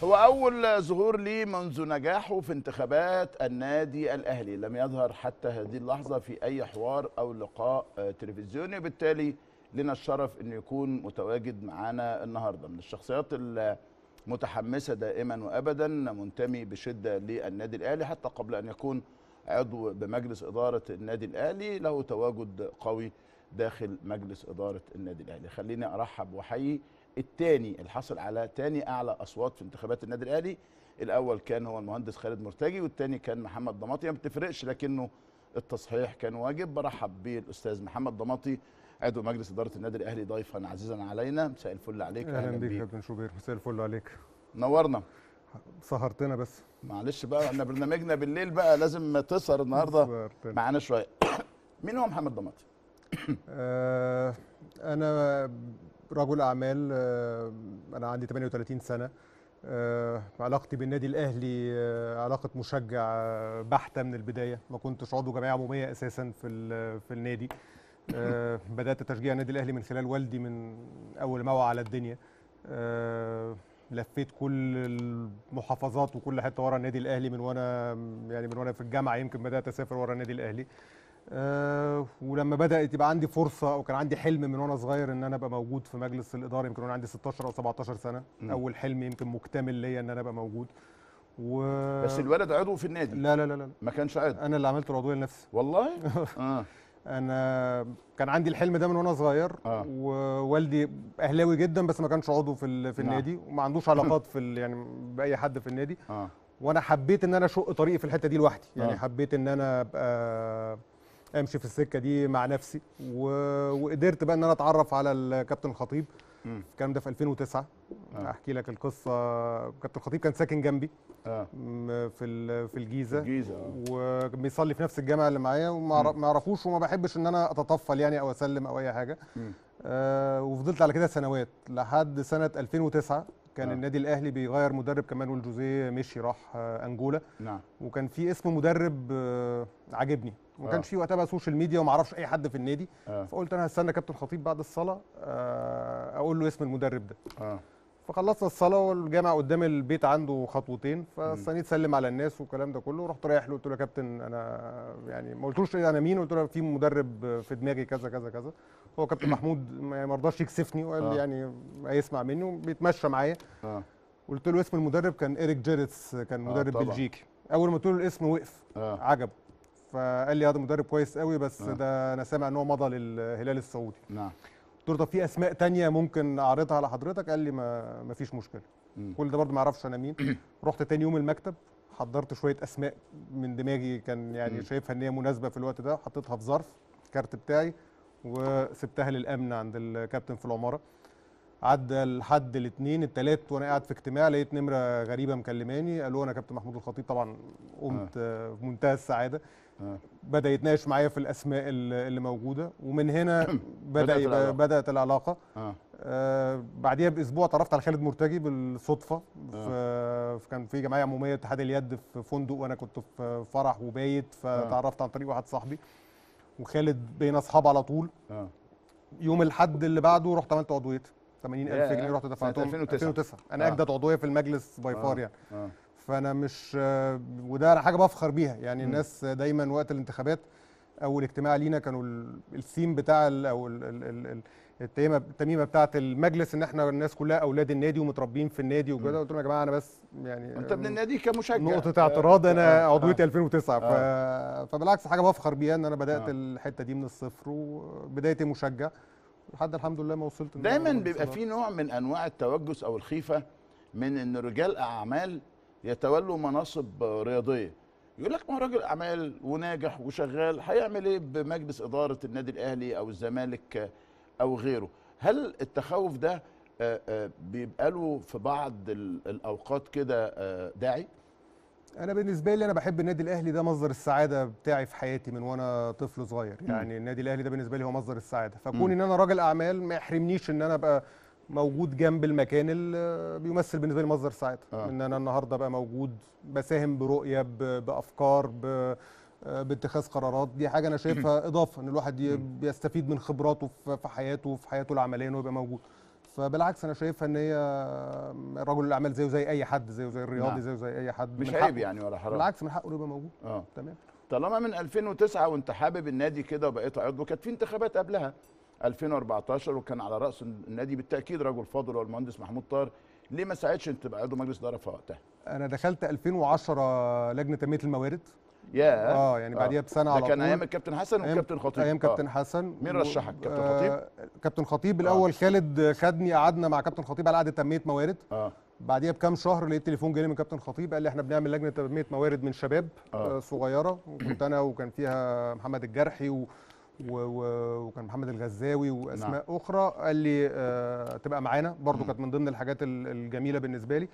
هو أول ظهور لي منذ نجاحه في انتخابات النادي الأهلي. لم يظهر حتى هذه اللحظة في أي حوار أو لقاء تلفزيوني، وبالتالي لنا الشرف أنه يكون متواجد معنا النهاردة. من الشخصيات المتحمسة دائما وأبدا، منتمي بشدة للنادي الأهلي حتى قبل أن يكون عضو بمجلس إدارة النادي الأهلي، له تواجد قوي داخل مجلس إدارة النادي الأهلي. خليني أرحب وحيي الثاني الحصل على ثاني اعلى اصوات في انتخابات النادي الاهلي. الاول كان هو المهندس خالد مرتجي، والثاني كان محمد ضماطي. ما بتفرقش لكنه التصحيح كان واجب. برحب بالاستاذ محمد ضماطي عضو مجلس اداره النادي الاهلي ضيفا عزيزا علينا. مساء الفل عليك. اهلا بيك يا كابتن شوبير. مساء الفل عليك. نورنا. سهرتنا بس معلش بقى، احنا برنامجنا بالليل بقى لازم تسهر النهارده معانا شويه. مين هو محمد ضماطي؟ انا رجل اعمال. انا عندي 38 سنه. علاقتي بالنادي الاهلي علاقه مشجع بحته من البدايه. ما كنتش عضو جمعيه عموميه اساسا في النادي. بدات تشجيع النادي الاهلي من خلال والدي من اول ما وعى على الدنيا. لفيت كل المحافظات وكل حته ورا النادي الاهلي من وانا في الجامعه. يمكن بدات اسافر ورا النادي الاهلي. ولما بدات يبقى عندي فرصه او كان عندي حلم من وانا صغير ان انا ابقى موجود في مجلس الاداره، يمكن وانا عندي 16 او 17 سنه. اول حلم يمكن مكتمل ليا ان انا ابقى موجود. بس الولد عضو في النادي؟ لا لا لا لا، ما كانش عضو. انا اللي عملت العضويه لنفسي والله. انا كان عندي الحلم ده من وانا صغير. ووالدي اهلاوي جدا بس ما كانش عضو في النادي، وما عندوش علاقات يعني باي حد في النادي. وانا حبيت ان انا اشق طريقي في الحته دي لوحدي. يعني حبيت ان انا ابقى امشي في السكه دي مع نفسي. وقدرت بقى ان انا اتعرف على الكابتن الخطيب. الكلام ده في 2009. احكي لك القصه. كابتن الخطيب كان ساكن جنبي في الجيزه. وكان بيصلي في نفس الجامعه اللي معايا، وما اعرفوش وما بحبش ان انا اتطفل يعني او اسلم او اي حاجه. وفضلت على كده سنوات لحد سنه 2009. كان النادي الاهلي بيغير مدرب، كمان والجوزيه مشي راح انجولا. وكان في اسم مدرب عاجبني، وما كانش في وقتها بقى سوشيال ميديا وما اعرفش اي حد في النادي. فقلت انا هستنى كابتن خطيب بعد الصلاه اقول له اسم المدرب ده. فخلصنا الصلاه والجامع قدام البيت عنده خطوتين، فاستنيت سلم على الناس والكلام ده كله. رحت رايح له قلت له يا كابتن انا يعني ما قلتلوش انا مين، قلت له في مدرب في دماغي كذا كذا كذا. هو كابتن محمود ما رضاش يكسفني وقال لي يعني هيسمع مني وبيتمشى معايا. قلت له اسم المدرب كان إيريك جيرتس، كان مدرب بلجيكي. اول ما قلت له الاسم وقف عجبه، فقال لي هذا مدرب كويس قوي بس ده انا سامع ان هو مضى للهلال السعودي. قلت له طب في اسماء تانية ممكن اعرضها على حضرتك؟ قال لي ما فيش مشكله. كل ده برضه ما اعرفش انا مين. رحت تاني يوم المكتب، حضرت شويه اسماء من دماغي كان يعني شايفها ان هي مناسبه في الوقت ده، حطيتها في ظرف الكارت بتاعي وسبتها للامن عند الكابتن في العماره. عدى لحد الاثنين الثلاث وانا قاعد في اجتماع، لقيت نمره غريبه مكلماني، قالوا انا كابتن محمود الخطيب. طبعا قمت في منتهى السعاده. بدا يتناقش معايا في الاسماء اللي موجوده، ومن هنا بدات العلاقه. بعديها باسبوع اتعرفت على خالد مرتجي بالصدفه. كان في جمعيه عموميه اتحاد اليد في فندق، وانا كنت في فرح وبايت، فتعرفت عن طريق واحد صاحبي، وخالد بقينا اصحاب على طول. يوم الاحد اللي بعده رحت عملت عضويه 80,000 جنيه، رحت دفعتهم 2009. انا اجدد عضويه في المجلس باي فار يعني. فانا مش وده انا حاجه بفخر بيها يعني. الناس دايما وقت الانتخابات اول اجتماع لينا كانوا الثيم بتاع او التميمه بتاعه المجلس ان احنا الناس كلها اولاد النادي ومتربيين في النادي وكده. قلت لهم يا جماعه انا بس يعني انت من النادي كمشجع، نقطه اعتراض انا عضويتي 2009. فبالعكس حاجه بفخر بيها ان انا بدات الحته دي من الصفر، وبدايتي مشجع لحد الحمد لله ما وصلت. دايما بيبقى في نوع من انواع التوجس او الخيفه من ان رجال اعمال يتولوا مناصب رياضيه. يقول لك ما هو راجل اعمال وناجح وشغال، هيعمل ايه بمجلس اداره النادي الاهلي او الزمالك او غيره؟ هل التخوف ده بيبقى له في بعض الاوقات كده داعي؟ انا بالنسبه لي انا بحب النادي الاهلي، ده مصدر السعاده بتاعي في حياتي من وانا طفل صغير. يعني النادي الاهلي ده بالنسبه لي هو مصدر السعاده. فكون ان انا راجل اعمال ما يحرمنيش ان انا ابقى موجود جنب المكان اللي بيمثل بالنسبه لي مصدر سعاده. ان انا النهارده ابقى موجود بساهم برؤيه بافكار باتخاذ قرارات. دي حاجه انا شايفها اضافه ان الواحد بيستفيد من خبراته في حياته العمليه انه يبقى موجود. فبالعكس انا شايفها ان هي رجل الاعمال زيه زي اي حد، زيه زي الرياضي، نعم. زيه زي اي حد، مش عيب يعني ولا حرام. بالعكس من حقه يبقى موجود. تمام. طالما من 2009 وانت حابب النادي كده وبقيت عضو، كانت في انتخابات قبلها 2014 وكان على راس النادي بالتاكيد رجل فاضل هو المهندس محمود طاهر، ليه ما ساعدش انت تبقى عضو مجلس اداره في وقتها؟ انا دخلت 2010 لجنه تنميه الموارد. يعني بعديها بسنه على طول. ده كان ايام الكابتن حسن والكابتن خطيب. ايام كابتن حسن. مين رشحك؟ كابتن خطيب؟ كابتن خطيب الاول. خالد خدني، قعدنا مع كابتن خطيب على قعده تنميه موارد. بعديها بكام شهر لقيت تليفون جالي من كابتن خطيب، قال لي احنا بنعمل لجنه تنميه موارد من شباب صغيره، وكنت انا وكان فيها محمد الجرحي وكان محمد الغزاوي واسماء اخرى. قال لي تبقى معانا برضو، كانت من ضمن الحاجات الجميله بالنسبه لي.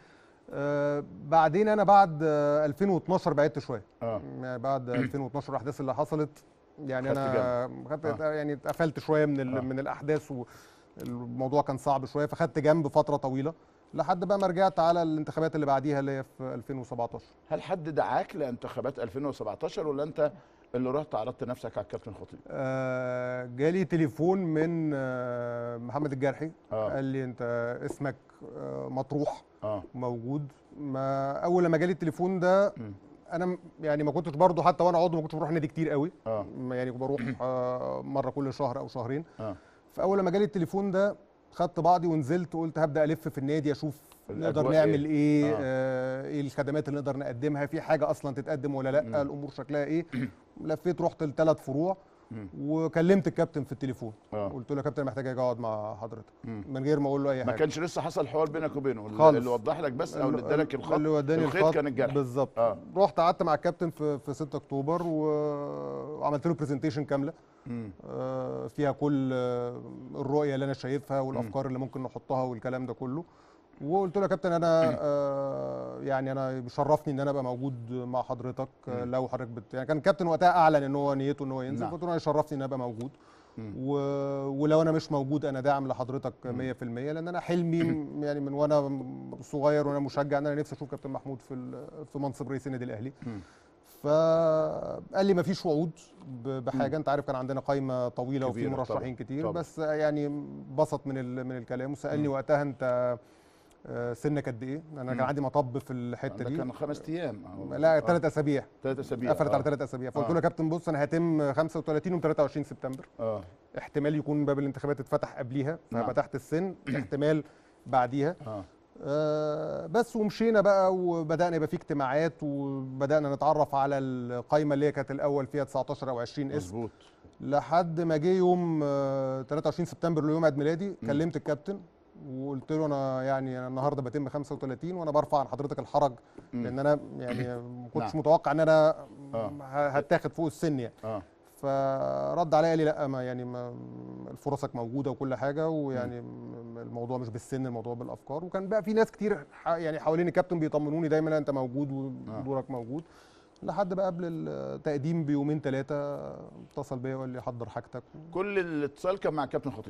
بعدين انا بعد 2012 بعدت شويه. يعني بعد 2012 الاحداث اللي حصلت، يعني انا يعني اتقفلت شويه من الاحداث، والموضوع كان صعب شويه، فخدت جنب فتره طويله لحد بقى ما رجعت على الانتخابات اللي بعديها اللي هي في 2017. هل حد دعاك لانتخابات 2017 ولا انت اللي رحت عرضت نفسك على الكابتن خطيب؟ جالي تليفون من محمد الجرحي. قال لي انت اسمك مطروح موجود. ما اول لما جالي التليفون ده انا يعني ما كنتش برضه، حتى وانا عضو ما كنتش بروح نادي كتير قوي. يعني بروح مره كل شهر او شهرين. فاول لما جالي التليفون ده خدت بعضي ونزلت وقلت هبدا الف في النادي اشوف نقدر نعمل ايه، ايه الخدمات اللي نقدر نقدمها، في حاجه اصلا تتقدم ولا لا، الامور شكلها ايه. لفيت رحت ل3 فروع وكلمت الكابتن في التليفون. قلت له يا كابتن محتاج اجي اقعد مع حضرتك من غير ما اقول له اي حاجه. ما كانش لسه حصل حوار بينك وبينه خالص. اللي وضح لك بس او اللي ادالك الخط، اللي وداني الخيط كان الجرح بالظبط. رحت قعدت مع الكابتن في 6 اكتوبر وعملت له برزنتيشن كامله فيها كل الرؤيه اللي انا شايفها والافكار اللي ممكن نحطها والكلام ده كله. وقلت له يا كابتن انا يعني انا بيشرفني ان انا ابقى موجود مع حضرتك لو حضرتك يعني كان الكابتن وقتها اعلن ان هو نيته ان هو ينزل. قلت له انا يشرفني ان انا ابقى موجود ولو انا مش موجود انا داعم لحضرتك 100%، لان انا حلمي يعني من وانا صغير وانا مشجع ان انا نفسي اشوف كابتن محمود في منصب رئيس النادي الاهلي. فقال لي ما فيش وعود بحاجه، انت عارف كان عندنا قائمه طويله وفي مرشحين كتير طبعا. بس يعني انبسط من الكلام وسالني وقتها انت سنك قد ايه؟ انا كان عندي مطب في الحته دي. كان 5 ايام لا 3 اسابيع. 3 اسابيع قفلت على 3 اسابيع. فقلت له يا كابتن بص انا هتم 35 يوم 23 سبتمبر. احتمال يكون باب الانتخابات اتفتح قبليها فهبقى تحت السن، احتمال بعديها. بس ومشينا بقى وبدانا يبقى في اجتماعات وبدانا نتعرف على القائمه اللي هي كانت الاول فيها 19 او 20 اسم. مظبوط. لحد ما جه يوم 23 سبتمبر اللي يوم عيد ميلادي كلمت الكابتن وقلت له انا يعني انا النهارده بتم 35 وانا برفع عن حضرتك الحرج لان انا يعني ما كنتش متوقع ان انا هتاخد فوق السن يعني. فرد عليا قال لي لا ما يعني ما فرصك موجوده وكل حاجه، ويعني الموضوع مش بالسن، الموضوع بالافكار. وكان بقى في ناس كتير يعني حوالين الكابتن بيطمنوني دايما انت موجود ودورك موجود. لحد بقى قبل التقديم بيومين 3 اتصل بيا وقال لي حضر حاجتك. كل الاتصال كان مع الكابتن خطيب.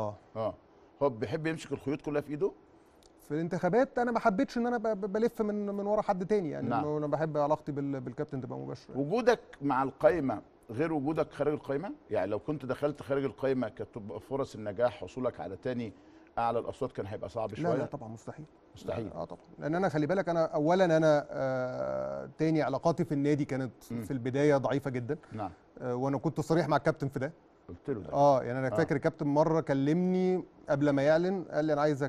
هو بيحب يمسك الخيوط كلها في ايده؟ في الانتخابات انا ما حبيتش ان انا بلف من ورا حد تاني يعني. انا بحب علاقتي بالكابتن تبقى مباشره. وجودك مع القائمه غير وجودك خارج القائمه؟ يعني لو كنت دخلت خارج القائمه كانت تبقى فرص النجاح حصولك على تاني اعلى الاصوات كان هيبقى صعب شويه؟ لا طبعا مستحيل. طبعا، لان انا خلي بالك انا اولا انا تاني علاقاتي في النادي كانت في البدايه ضعيفه جدا. نعم. وانا كنت صريح مع الكابتن في ده. قلت له ده يعني انا فاكر الكابتن مره كلمني قبل ما يعلن قال لي انا عايزك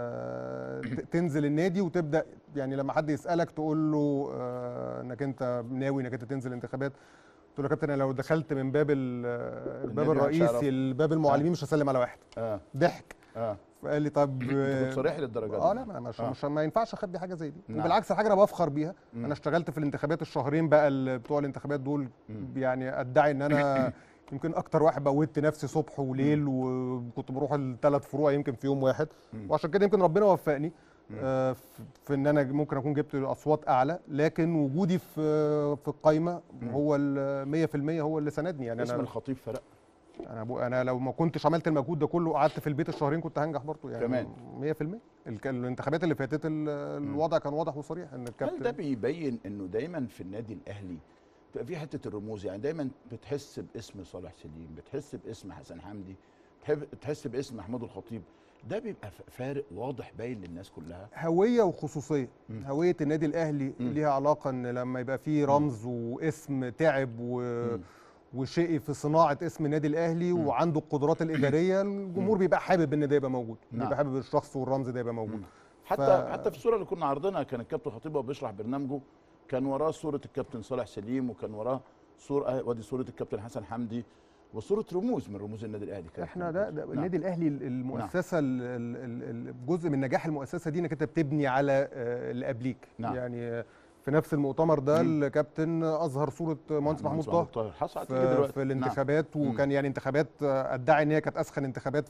تنزل النادي وتبدا يعني لما حد يسالك تقول له انك انت ناوي انك انت تنزل انتخابات. قلت له يا كابتن انا لو دخلت من باب الباب الرئيسي الباب المعلمين مش هسلم على واحد. ضحك. فقال لي طب انت كنت صريح للدرجه دي؟ لا مش ما ينفعش اخبي حاجه زي دي. وبالعكس الحاجه انا بفخر بيها. انا اشتغلت في الانتخابات الشهرين بقى بتوع الانتخابات دول. يعني ادعي ان انا يمكن اكتر واحد بوت نفسي صبح وليل وكنت بروح ال3 فروع يمكن في يوم واحد. وعشان كده يمكن ربنا وفقني في ان انا ممكن اكون جبت اصوات اعلى، لكن وجودي في القايمه هو 100% هو اللي ساندني يعني. اسم الخطيب فرق. انا لو ما كنتش عملت المجهود ده كله وقعدت في البيت الشهرين كنت هنجح برضه يعني كمان 100%. الانتخابات اللي فاتت الوضع كان واضح وصريح ان الكابتن. هل ده بيبين انه دايما في النادي الاهلي تبقى في حته الرموز؟ يعني دايما بتحس باسم صالح سليم، بتحس باسم حسن حمدي، بتحس باسم محمود الخطيب، ده بيبقى فارق واضح باين للناس كلها. هويه وخصوصيه. هويه النادي الاهلي ليها علاقه ان لما يبقى فيه رمز واسم تعب وشقي في صناعه اسم النادي الاهلي وعنده القدرات الاداريه، الجمهور بيبقى حابب ان ده يبقى موجود، بيبقى حابب الشخص والرمز ده يبقى موجود. حتى في الصوره اللي كنا عارضينها كان الكابتن خطيب وهو بيشرح برنامجه كان وراه صوره الكابتن صالح سليم، وكان وراه صوره ودي صوره الكابتن حسن حمدي وصوره رموز من رموز النادي الاهلي. احنا ده النادي الاهلي المؤسسه جزء من نجاح المؤسسه دي انك انت بتبني على اللي قبليك. يعني في نفس المؤتمر ده الكابتن اظهر صوره مهندس محمود طاهر حصلت في الانتخابات، وكان يعني انتخابات ادعي ان هي كانت اسخن انتخابات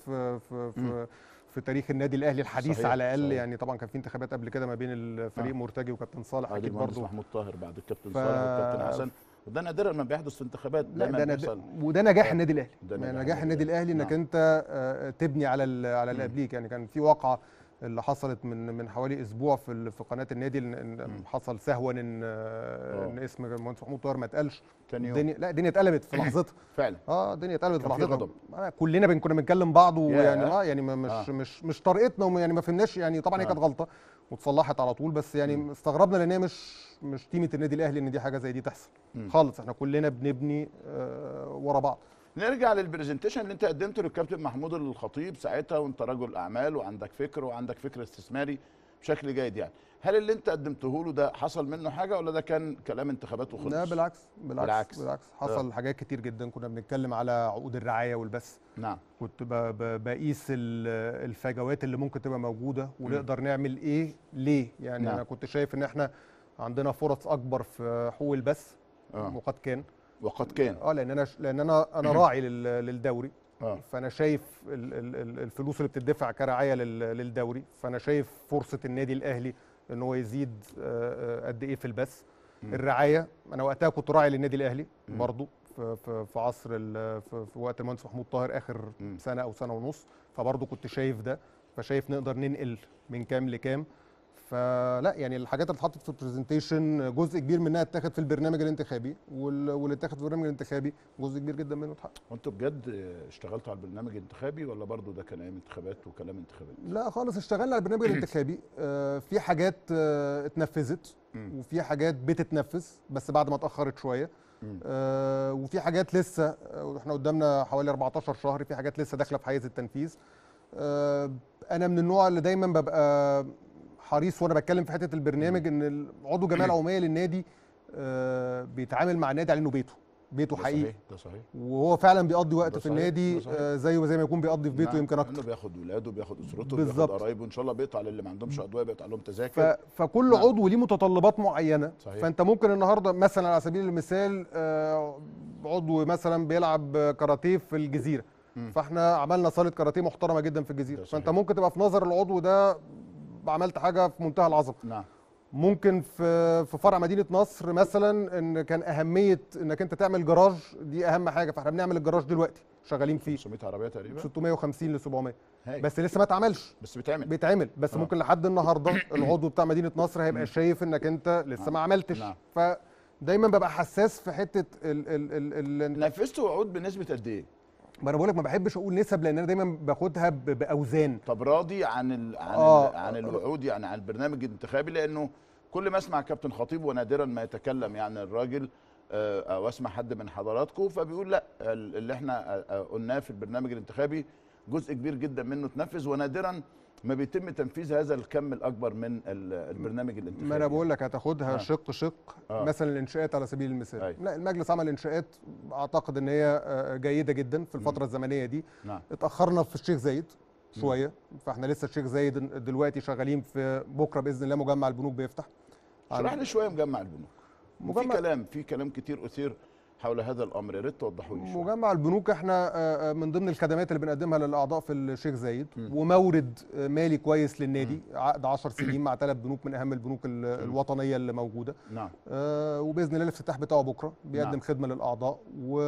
في تاريخ النادي الاهلي الحديث. صحيح على الاقل. صحيح. يعني طبعا كان في انتخابات قبل كده ما بين الفريق مرتجي وكابتن صالح اكيد برضه محمود طاهر بعد الكابتن صالح والكابتن حسن، وده نادرا ما بيحدث في انتخابات. دايما وده نجاح النادي الاهلي. نجاح النادي الاهلي انك انت تبني على اللي قبليك. يعني كان في واقعه اللي حصلت من حوالي اسبوع في قناه النادي، ان حصل سهوا ان اسم المهندس محمود طاهر ما اتقالش. الدنيا اتقلبت في لحظتها. فعلا. الدنيا اتقلبت في لحظتها. كلنا كنا بنتكلم بعض، ويعني يعني مش طريقتنا، يعني ما فهمناش. يعني طبعا هي كانت غلطه وتصلحت على طول، بس يعني استغربنا لان هي مش تيمه النادي الاهلي ان دي حاجه زي دي تحصل خالص. احنا كلنا بنبني ورا بعض. نرجع للبرزنتيشن اللي انت قدمته للكابتن محمود الخطيب ساعتها، وانت رجل اعمال وعندك فكر استثماري بشكل جيد. يعني هل اللي انت قدمته له ده حصل منه حاجه ولا ده كان كلام انتخابات وخلص؟ لا بالعكس حصل حاجات كتير جدا. كنا بنتكلم على عقود الرعايه والبث. نعم. كنت بقيس الفجوات اللي ممكن تبقى موجوده ونقدر نعمل ايه ليه. يعني نعم. انا كنت شايف ان احنا عندنا فرص اكبر في حقوق البث. وقد كان لان انا راعي للدوري. فانا شايف الفلوس اللي بتدفع كرعايه للدوري، فانا شايف فرصه النادي الاهلي ان هو يزيد قد ايه في البث. الرعايه انا وقتها كنت راعي للنادي الاهلي برضو في عصر في وقت المهندس محمود طاهر اخر سنه او سنه ونص، فبرضو كنت شايف ده. فشايف نقدر ننقل من كام لكام. فلا يعني الحاجات اللي اتحطت في البرزنتيشن جزء كبير منها اتاخد في البرنامج الانتخابي، واللي اتاخد في البرنامج الانتخابي جزء كبير جدا منه اتحقق. وانتوا بجد اشتغلتوا على البرنامج الانتخابي ولا برضو ده كان ايام انتخابات وكلام انتخابات؟ لا خالص، اشتغلنا على البرنامج الانتخابي. في حاجات اتنفذت وفي حاجات بتتنفذ بس بعد ما اتاخرت شويه. وفي حاجات لسه، احنا قدامنا حوالي 14 شهر، في حاجات لسه داخله في حيز التنفيذ. انا من النوع اللي دايما ببقى حريص وانا بتكلم في حته البرنامج ان عضو جمعيه العموميه للنادي بيتعامل مع النادي على انه بيته حقيقي. ده صحيح. وهو فعلا بيقضي وقت في النادي زي ما يكون بيقضي في بيته. يمكن اكتر. انه بياخد ولاده، بياخد اسرته، بياخد قرايبه، ان شاء الله بيقطع للي ما عندهمش ادويه، بيقطع لهم تذاكر. فكل عضو ليه متطلبات معينه. صحيح. فانت ممكن النهارده مثلا على سبيل المثال عضو مثلا بيلعب كاراتيه في الجزيره، فاحنا عملنا صاله كاراتيه محترمه جدا في الجزيره. فانت ممكن تبقى في نظر العضو ده عملت حاجه في منتهى العظمه. نعم. ممكن في فرع مدينه نصر مثلا ان كان اهميه انك انت تعمل جراج دي اهم حاجه، فاحنا بنعمل الجراج دلوقتي شغالين فيه 500 عربيه تقريبا، 650 ل 700. بس لسه ما اتعملش، بس بيتعمل بس ممكن لحد النهارده العضو بتاع مدينه نصر هيبقى شايف انك انت لسه ما عملتش. فدايما ببقى حساس في حته نفذتوا وعود بنسبه قد ايه؟ ما انا بقول لك ما بحبش اقول نسب لان انا دايما باخدها باوزان. طب راضي عن الوعود، يعني عن البرنامج الانتخابي؟ لانه كل ما اسمع كابتن خطيب ونادرا ما يتكلم يعني الراجل او اسمع حد من حضراتكم فبيقول لا اللي احنا قلناه في البرنامج الانتخابي جزء كبير جدا منه اتنفذ، ونادرا ما بيتم تنفيذ هذا الكم الاكبر من البرنامج الانتخابي. ما انا بقول لك هتاخدها شق مثلا الانشاءات على سبيل المثال. لا المجلس عمل انشاءات اعتقد ان هي جيده جدا في الفتره الزمنيه دي. اتاخرنا في الشيخ زايد شويه، فاحنا لسه الشيخ زايد دلوقتي شغالين في بكره باذن الله مجمع البنوك بيفتح. اشرح لي شويه مجمع البنوك. في كلام كتير اثير حول هذا الامر، يا ريت توضحوا لي شويه. مجمع البنوك احنا من ضمن الخدمات اللي بنقدمها للاعضاء في الشيخ زايد ومورد مالي كويس للنادي. عقد 10 سنين مع 3 بنوك من اهم البنوك الوطنيه اللي موجوده. نعم. وباذن الله الافتتاح بتاعه بكره بيقدم خدمه للاعضاء.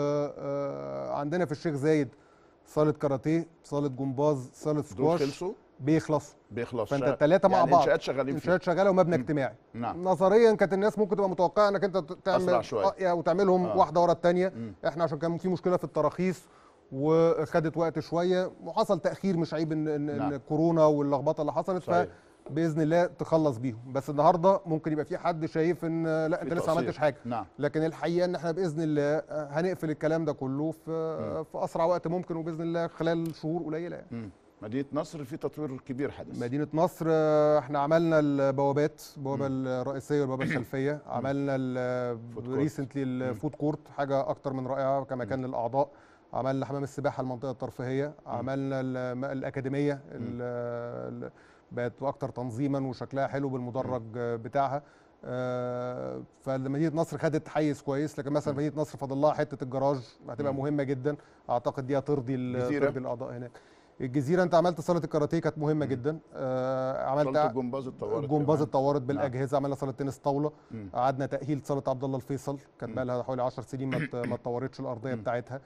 وعندنا في الشيخ زايد صاله كاراتيه، صاله جمباز، صاله سكواش. دول خلصوا؟ بيخلص. فانت الثلاثه مع بعض انشاءات شغالين انشاءات شغاله ومبنى اجتماعي. نعم. نظريا كانت الناس ممكن تبقى متوقعه انك انت تعمل وتعملهم واحده ورا الثانيه. احنا عشان كان في مشكله في التراخيص وخدت وقت شويه وحصل تاخير، مش عيب ان كورونا واللخبطه اللي حصلت، فباذن الله تخلص بيهم. بس النهارده ممكن يبقى في حد شايف ان لا انت لسه ما عملتش حاجه. لكن الحقيقه ان احنا باذن الله هنقفل الكلام ده كله في اسرع وقت ممكن، وباذن الله خلال شهور قليله يعني. مدينة نصر في تطوير كبير حدث. مدينة نصر احنا عملنا البوابات، البوابة الرئيسية والبوابة الخلفية، عملنا ريسنتلي الفود كورت، حاجة أكتر من رائعة كمكان للأعضاء. عملنا حمام السباحة المنطقة الترفيهية، عملنا الأكاديمية بقت أكتر تنظيما وشكلها حلو بالمدرج بتاعها. فمدينة نصر خدت حيز كويس. لكن مثلا مدينة نصر فاضل لها حتة الجراج هتبقى مهمة جدا، أعتقد دي هترضي الأعضاء هناك. الجزيره انت عملت صاله الكاراتيه كانت مهمه جدا. عملت صاله الجمباز اتطورت بالاجهزه. عملنا صاله تنس طاوله، قعدنا تاهيل صاله عبد الله الفيصل، كانت بقى لها حوالي 10 سنين ما اتطورتش الارضيه بتاعتها.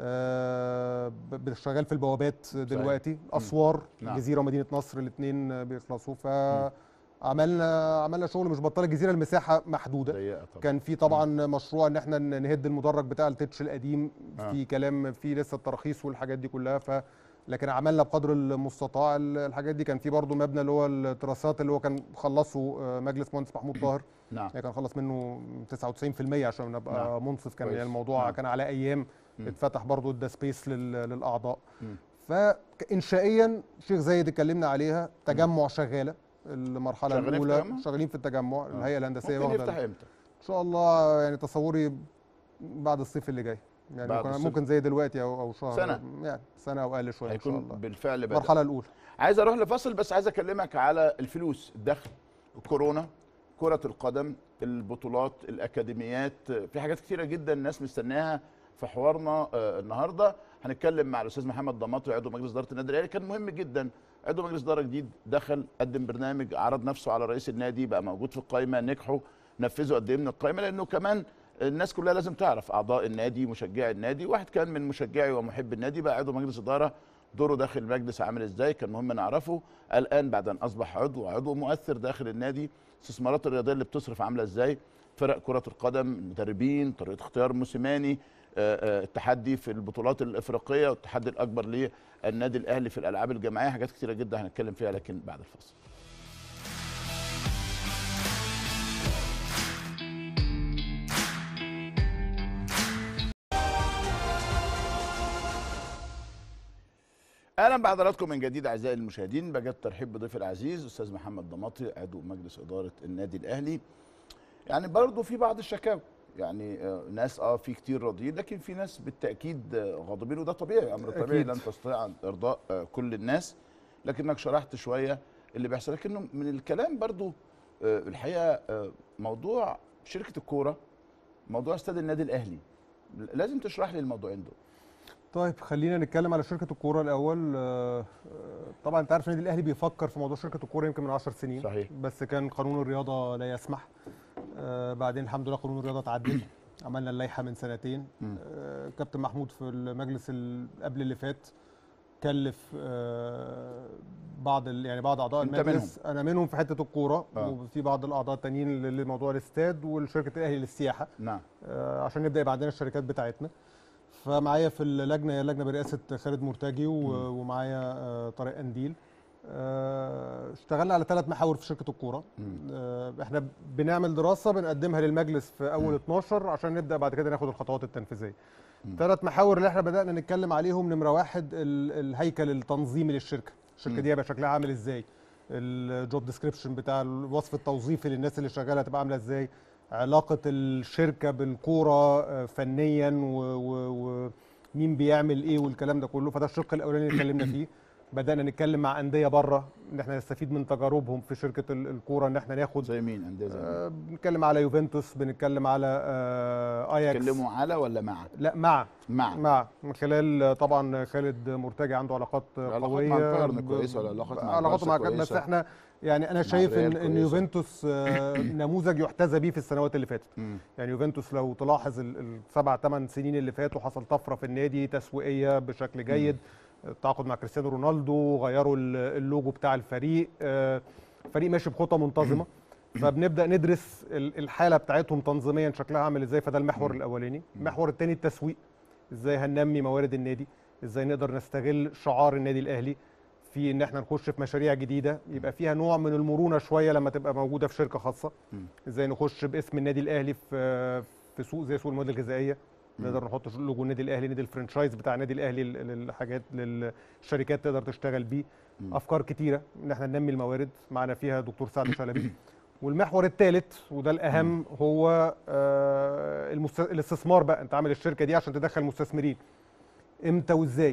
شغال في البوابات دلوقتي. اسوار الجزيره ومدينه نصر الاثنين بيخلصوا. عملنا شغل مش بطال. الجزيره المساحه محدوده، كان في طبعا مشروع ان احنا نهد المدرج بتاع التتش القديم، في كلام في لسه التراخيص والحاجات دي كلها. لكن عملنا بقدر المستطاع الحاجات دي. كان في برضه مبنى اللي هو التراسات اللي هو كان خلصه مجلس مهندس محمود طاهر. يعني كان خلص منه 99% عشان نبقى منصف. كان يعني الموضوع كان على ايام اتفتح برضه ده سبيس للاعضاء. فانشائيا شيخ زايد اتكلمنا عليها، تجمع شغاله المرحله الاولى، شغالين في التجمع. الهيئه الهندسيه واخده يفتح امتى ان شاء الله؟ يعني تصوري بعد الصيف اللي جاي، يعني ممكن زي دلوقتي او شهر، يعني سنه او اقل شويه ان شاء الله. بالفعل بدأ المرحله الاولى. عايز اروح لفصل، بس عايز اكلمك على الفلوس، الدخل، الكورونا، كره القدم، البطولات، الاكاديميات. في حاجات كتيره جدا الناس مستناها في حوارنا النهارده. هنتكلم مع الاستاذ محمد ضماطي عضو مجلس اداره النادي الاهلي. كان مهم جدا، عضو مجلس اداره جديد دخل قدم برنامج، عرض نفسه على رئيس النادي، بقى موجود في القائمه، نجحوا نفذوا قد ايه من القائمه، لانه كمان الناس كلها لازم تعرف اعضاء النادي، مشجعي النادي. واحد كان من مشجعي ومحب النادي بقى عضو مجلس اداره، دوره داخل المجلس عامل ازاي، كان مهم نعرفه. الان بعد ان اصبح عضو مؤثر داخل النادي، الاستثمارات الرياضيه اللي بتصرف عامله ازاي، فرق كره القدم، المدربين، طريقه اختيار موسيماني، التحدي في البطولات الافريقيه والتحدي الاكبر للنادي الاهلي في الالعاب الجماعيه. حاجات كتيره جدا هنتكلم فيها، لكن بعد الفاصل. اهلا بحضراتكم من جديد اعزائي المشاهدين. بجد ترحيب بضيف العزيز استاذ محمد ضماطي عضو مجلس اداره النادي الاهلي. يعني برضه في بعض الشكاوى، يعني ناس في كتير راضيين، لكن في ناس بالتاكيد غاضبين، وده طبيعي، امر طبيعي، لن تستطيع ارضاء كل الناس. لكنك شرحت شويه اللي بيحصل. لكنه من الكلام برضه الحقيقه موضوع شركه الكوره، موضوع استاد النادي الاهلي، لازم تشرح لي الموضوعين دول. طيب خلينا نتكلم على شركه الكوره الاول. طبعا انت عارف النادي الاهلي بيفكر في موضوع شركه الكوره يمكن من 10 سنين. صحيح. بس كان قانون الرياضه لا يسمح. بعدين الحمد لله قانون الرياضه اتعدل، عملنا اللائحه من سنتين. كابتن محمود في المجلس قبل اللي فات كلف بعض اعضاء المجلس، انا منهم في حته الكوره، وفي بعض الاعضاء التانيين لموضوع الاستاد والشركه الاهلي للسياحه. نعم. عشان نبدا يبقى عندنا الشركات بتاعتنا. فمعايا في اللجنه، هي اللجنه برئاسه خالد مرتجي ومعايا طارق قنديل. اشتغلنا على 3 محاور في شركه الكوره. احنا بنعمل دراسه بنقدمها للمجلس في اول 12 عشان نبدا بعد كده ناخد الخطوات التنفيذيه. 3 محاور اللي احنا بدانا نتكلم عليهم: نمره 1 الهيكل التنظيمي للشركه. الشركه دي هيبقى شكلها عامل ازاي، الجوب ديسكريبشن بتاع الوصف التوظيفي للناس اللي شغاله هتبقى عامله ازاي، علاقه الشركه بالكوره فنيا ومين بيعمل ايه والكلام ده كله. فده الشق الاولاني اللي اتكلمنا فيه. بدانا نتكلم مع انديه بره ان احنا نستفيد من تجاربهم في شركه الكوره، ان احنا ناخد زي مين انديه زي مين؟ بنتكلم على يوفنتوس، بنتكلم على اياكس. بتتكلموا على ولا مع؟ لا مع من خلال طبعا خالد مرتجي عنده علاقات قويه مع البايرن كويسه ولا علاقاته مع بس احنا يعني انا شايف ان يوفنتوس نموذج يحتذى بيه في السنوات اللي فاتت. يعني يوفنتوس لو تلاحظ ال7-8 سنين اللي فاتوا حصل طفره في النادي تسويقيه بشكل جيد. التعاقد مع كريستيانو رونالدو، غيروا اللوجو بتاع الفريق، فريق ماشي بخطى منتظمه. فبنبدا ندرس الحاله بتاعتهم تنظيميا شكلها عامل ازاي. فده المحور الاولاني. المحور الثاني التسويق، ازاي هننمي موارد النادي، ازاي نقدر نستغل شعار النادي الاهلي في ان احنا نخش في مشاريع جديده يبقى فيها نوع من المرونه شويه لما تبقى موجوده في شركه خاصه. ازاي نخش باسم النادي الاهلي في سوق زي سوق المواد الغذائيه، نقدر نحط لوجو النادي الاهلي، نادي الفرنشايز بتاع النادي الاهلي للحاجات للشركات تقدر تشتغل بيه. افكار كتيره ان احنا ننمي الموارد، معنا فيها دكتور سعد شلبي. والمحور الثالث وده الاهم هو الاستثمار بقى. انت عامل الشركه دي عشان تدخل مستثمرين، امتى وازاي؟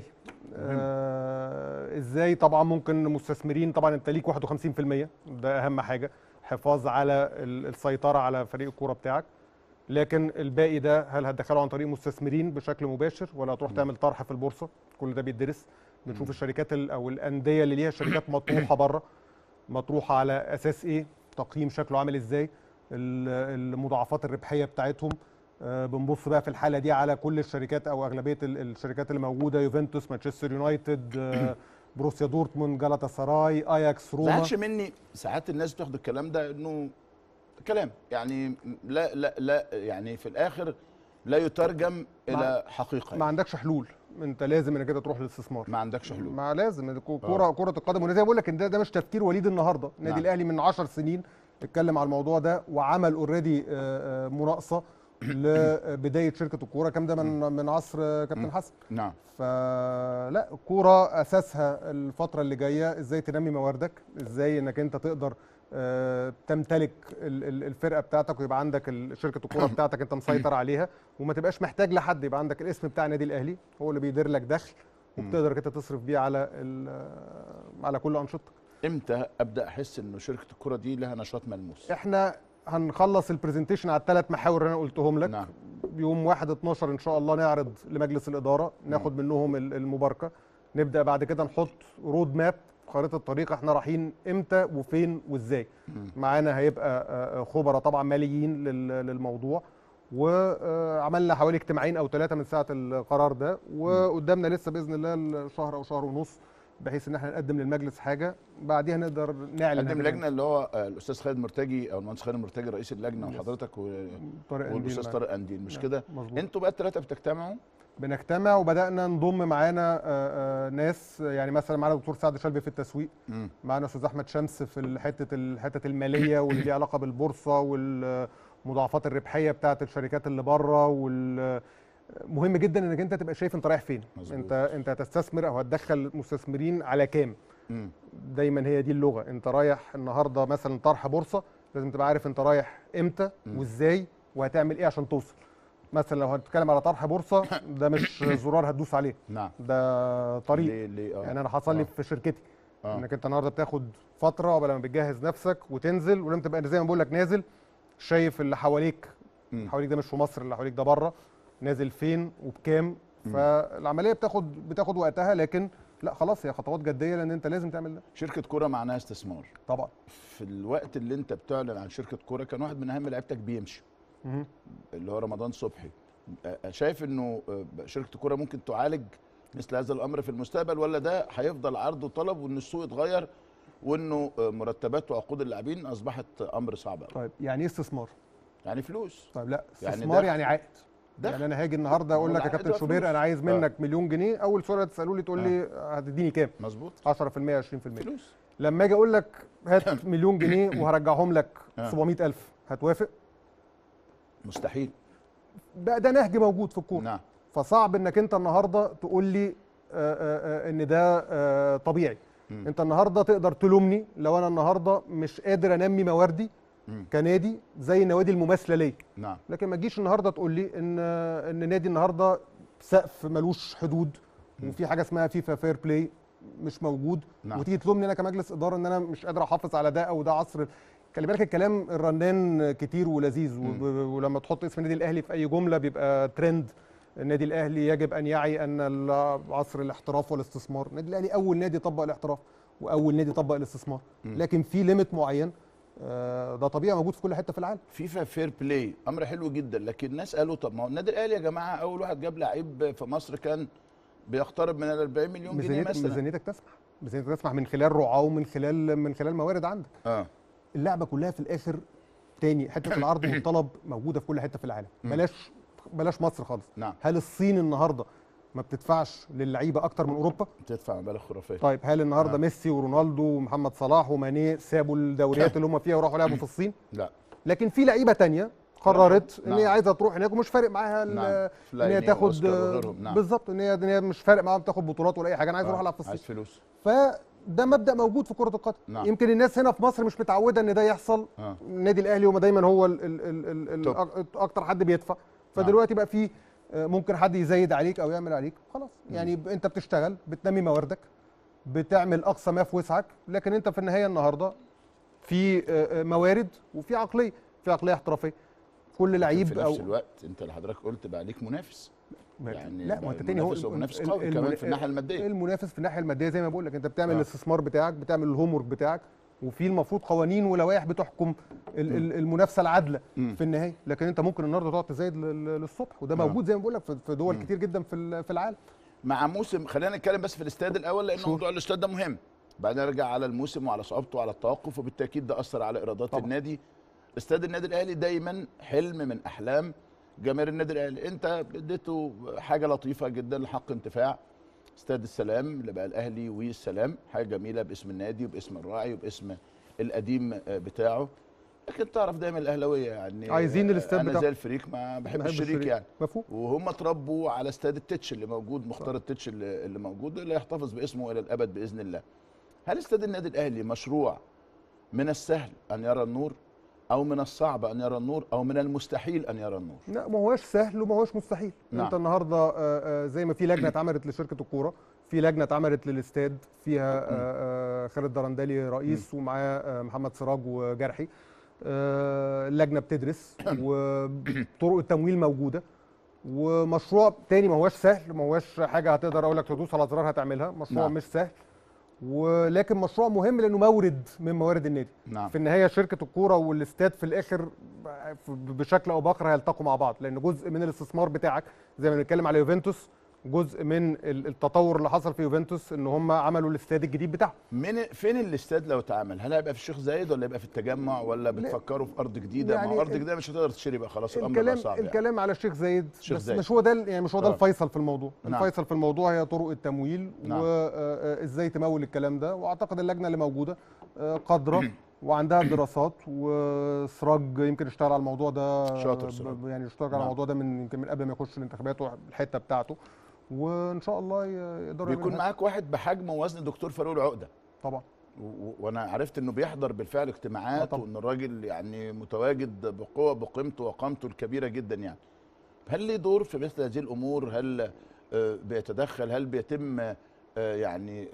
ازاي؟ طبعا ممكن مستثمرين، طبعا انت ليك 51%، ده اهم حاجه، حفاظ على السيطره على فريق الكوره بتاعك. لكن الباقي ده هل هتدخله عن طريق مستثمرين بشكل مباشر ولا هتروح تعمل طرح في البورصه؟ كل ده بيدرس. بنشوف الشركات او الانديه اللي ليها شركات مطروحه بره، مطروحه على اساس ايه؟ تقييم شكله عامل ازاي؟ المضاعفات الربحيه بتاعتهم. بنبص بقى في الحاله دي على كل الشركات او اغلبيه الشركات اللي موجوده، يوفنتوس، مانشستر يونايتد، بروسيا دورتموند، جالاتا سراي، اياكس، روما. زعلش مني ساعات الناس بتاخد الكلام ده انه كلام يعني لا يعني في الاخر لا يترجم الى حقيقه. ما عندكش حلول، انت لازم انك تروح للاستثمار. ما عندكش حلول، ما لازم. كره القدم، وانا زي ما بقول لك ده مش تفكير وليد النهارده. النادي الاهلي من 10 سنين اتكلم على الموضوع ده وعمل اوريدي مناقصه لبدايه شركه الكوره. كام ده من عصر كابتن حسن. نعم. فلا، الكوره اساسها الفتره اللي جايه ازاي تنمي مواردك، ازاي انك انت تقدر تمتلك الفرقه بتاعتك ويبقى عندك شركه الكوره بتاعتك انت مسيطر عليها، وما تبقاش محتاج لحد. يبقى عندك الاسم بتاع النادي الاهلي هو اللي بيدير لك دخل وبتقدر انت تصرف بيه على كل انشطتك. امتى ابدا احس انه شركه الكوره دي لها نشاط ملموس؟ احنا هنخلص البرزنتيشن على الثلاث محاور اللي انا قلتهم لك. نعم. يوم 1/12 ان شاء الله نعرض لمجلس الاداره، ناخد منهم المباركه، نبدا بعد كده نحط رود ماب، خريطه الطريق، احنا رايحين امتى وفين وازاي. معانا هيبقى خبراء طبعا ماليين للموضوع، وعملنا حوالي اجتماعين او 3 من ساعه القرار ده، وقدامنا لسه باذن الله شهر او شهر ونص بحيث ان احنا نقدم للمجلس حاجه بعدين نقدر نعلن. قدم لجنه اللي هو الاستاذ خالد مرتجي او المهندس خالد مرتجي رئيس اللجنه، وحضرتك والاستاذ طارق قنديل، مش كده؟ انتوا بقى الثلاثه بتجتمعوا؟ بنجتمع وبدانا نضم معانا ناس، يعني مثلا معانا دكتور سعد شلبي في التسويق، معانا استاذ احمد شمس في الحته الماليه واللي ليها علاقه بالبورصه والمضاعفات الربحيه بتاعه الشركات اللي بره. مهم جدا انك انت تبقى شايف انت رايح فين. مزبوط. انت هتستثمر او هتدخل مستثمرين على كام. دايما هي دي اللغه. انت رايح النهارده مثلا طرح بورصه، لازم تبقى عارف انت رايح امتى وازاي وهتعمل ايه عشان توصل. مثلا لو هنتكلم على طرح بورصه، ده مش زرار هتدوس عليه. نعم. ده طريق. ليه؟ يعني انا حصل لي في شركتي انك انت النهارده بتاخد فتره قبل ما بتجهز نفسك وتنزل، ولازم تبقى زي ما بقول لك نازل شايف اللي حواليك. حواليك ده مش في مصر، اللي حواليك ده بره، نازل فين وبكام. فالعمليه بتاخد وقتها، لكن لا خلاص هي خطوات جديه لان انت لازم تعمل ده. شركه كوره معناها استثمار طبعا. في الوقت اللي انت بتعلن عن شركه كوره كان واحد من اهم لعيبتك بيمشي، اللي هو رمضان صبحي. شايف انه شركه الكوره ممكن تعالج مثل هذا الامر في المستقبل، ولا ده هيفضل عرض وطلب وان السوق اتغير وانه مرتبات وعقود اللاعبين اصبحت امر صعب قوي؟ طيب يعني ايه استثمار؟ يعني فلوس. طيب لا، استثمار يعني عائد. يعني انا هاجي النهارده اقول لك يا كابتن شوبير انا عايز منك مليون جنيه، اول سؤال هتسالوا لي تقول لي هتديني كام؟ مظبوط. 10%، 20%. فلوس. لما اجي اقول لك هات مليون جنيه وهرجعهم لك 700,000، هتوافق؟ مستحيل. ده نهج موجود في الكوره. نعم. فصعب انك انت النهارده تقول لي ان ده طبيعي. انت النهارده تقدر تلومني لو انا النهارده مش قادر انمي مواردي كنادي زي النوادي المماثله ليه. نعم. لكن ما تجيش النهارده تقول لي ان نادي النهارده سقف ملوش حدود وفي حاجه اسمها فيفا فير بلاي مش موجود. نعم. وتيجي تلومني انا كمجلس اداره ان انا مش قادر احافظ على ده او ده عصر. خلي بالك الكلام الرنان كتير ولذيذ، ولما تحط اسم النادي الاهلي في اي جمله بيبقى ترند. النادي الاهلي يجب ان يعي ان عصر الاحتراف والاستثمار. النادي الاهلي اول نادي طبق الاحتراف واول نادي طبق الاستثمار، لكن في ليميت معين ده طبيعي موجود في كل حته في العالم. فيفا فير بلاي امر حلو جدا، لكن الناس قالوا طب ما هو النادي الاهلي يا جماعه اول واحد جاب لعيب في مصر كان بيقترب من ال 40 مليون جنيه مثلا. ميزانيتك تسمح من خلال رعاه ومن خلال موارد عندك. اللعبه كلها في الاخر تاني حته العرض والطلب موجوده في كل حته في العالم. بلاش مصر خالص. نعم. هل الصين النهارده ما بتدفعش للعيبه اكتر من اوروبا؟ بتدفع مبالغ خرافيه. طيب هل النهارده ميسي ورونالدو ومحمد صلاح وماني سابوا الدوريات اللي هم فيها وراحوا لعبوا في الصين؟ لا. لكن في لعيبه تانية قررت ان هي عايزه تروح هناك ومش فارق معاها ان هي تاخد بالظبط، ان هي مش فارق معاها تاخد بطولات ولا اي حاجه، انا عايز اروح العب في الصين. عايز فلوس. فده مبدا موجود في كره القدم. يمكن الناس هنا في مصر مش متعوده ان ده يحصل. النادي الاهلي هو دايما هو اكتر حد بيدفع، فدلوقتي بقى في ممكن حد يزايد عليك او يعمل عليك، خلاص يعني انت بتشتغل، بتنمي مواردك، بتعمل اقصى ما في وسعك، لكن انت في النهايه النهارده في موارد وفي عقليه، في عقليه احترافيه. كل لعيب في نفس الوقت انت اللي حضرتك قلت بقى عليك منافس، يعني لا ما انت تاني هو منافس قوي كمان في الناحيه الماديه. المنافس في الناحيه الماديه زي ما بقول لك، انت بتعمل الاستثمار بتاعك، بتعمل الهوم ورك بتاعك، وفي المفروض قوانين ولوائح بتحكم المنافسه العادله في النهايه، لكن انت ممكن النهارده تقعد تزايد للصبح، وده موجود زي ما بقول لك في دول كتير جدا في العالم. مع موسم، خلينا نتكلم بس في الاستاد الاول لان موضوع الاستاد ده مهم، بعدين نرجع على الموسم وعلى صعوبته وعلى التوقف، وبالتاكيد ده اثر على ايرادات طبعا. النادي. استاد النادي الاهلي دايما حلم من احلام جماهير النادي الاهلي، انت اديته حاجه لطيفه جدا لحق انتفاع، استاد السلام اللي بقى الاهلي والسلام، حاجه جميله باسم النادي وباسم الراعي وباسم القديم بتاعه، لكن تعرف دايما الاهلاويه يعني عايزين الاستاد انا زي الفريق ما بحبش الشريك يعني مفهوم. وهم اتربوا على استاد التتش اللي موجود، مختار التتش اللي موجود، اللي يحتفظ باسمه الى الابد باذن الله. هل استاد النادي الاهلي مشروع من السهل ان يرى النور، او من الصعب ان يرى النور، او من المستحيل ان يرى النور؟ لا ما هوش سهل وما هوش مستحيل. نعم. انت النهارده زي ما في لجنه اتعملت لشركه الكوره، في لجنه اتعملت للاستاد فيها خالد درندلي رئيس ومعاه محمد سراج وجرحي، اللجنه بتدرس وطرق التمويل موجوده، ومشروع تاني ما هوش سهل، ما هوش حاجه هتقدر اقول لك تدوس على زرار هتعملها، مشروع مش سهل، ولكن مشروع مهم لانه مورد من موارد النادي. في النهايه شركه الكوره والاستاد في الاخر بشكل او باخر هيلتقوا مع بعض، لان جزء من الاستثمار بتاعك زي ما بنتكلم على يوفنتوس، جزء من التطور اللي حصل في يوفنتوس ان هم عملوا الاستاد الجديد بتاعهم. فين الاستاد لو اتعمل؟ هل هيبقى في الشيخ زايد ولا يبقى في التجمع ولا بتفكروا في ارض جديده؟ يعني ما هو ارض جديده مش هتقدر تشتري بقى خلاص، الامر بقى صعب. الكلام يعني على الشيخ زايد بس مش هو ده، يعني مش هو ده الفيصل في الموضوع. الفيصل في الموضوع هي طرق التمويل وازاي تمول الكلام ده، واعتقد اللجنه اللي موجوده قادره وعندها دراسات، وسراج يمكن اشتغل على الموضوع ده شاطر يعني اشتغل على الموضوع ده يمكن من قبل ما يخش الانتخابات والحته بتاعته، وان شاء الله يقدروا بيكون معاك واحد بحجم ووزن الدكتور فاروق العقده طبعا، وانا عرفت انه بيحضر بالفعل اجتماعات وان الراجل يعني متواجد بقوه بقيمته وقامته الكبيره جدا يعني. هل ليه دور في مثل هذه الامور؟ هل بيتدخل؟ هل بيتم يعني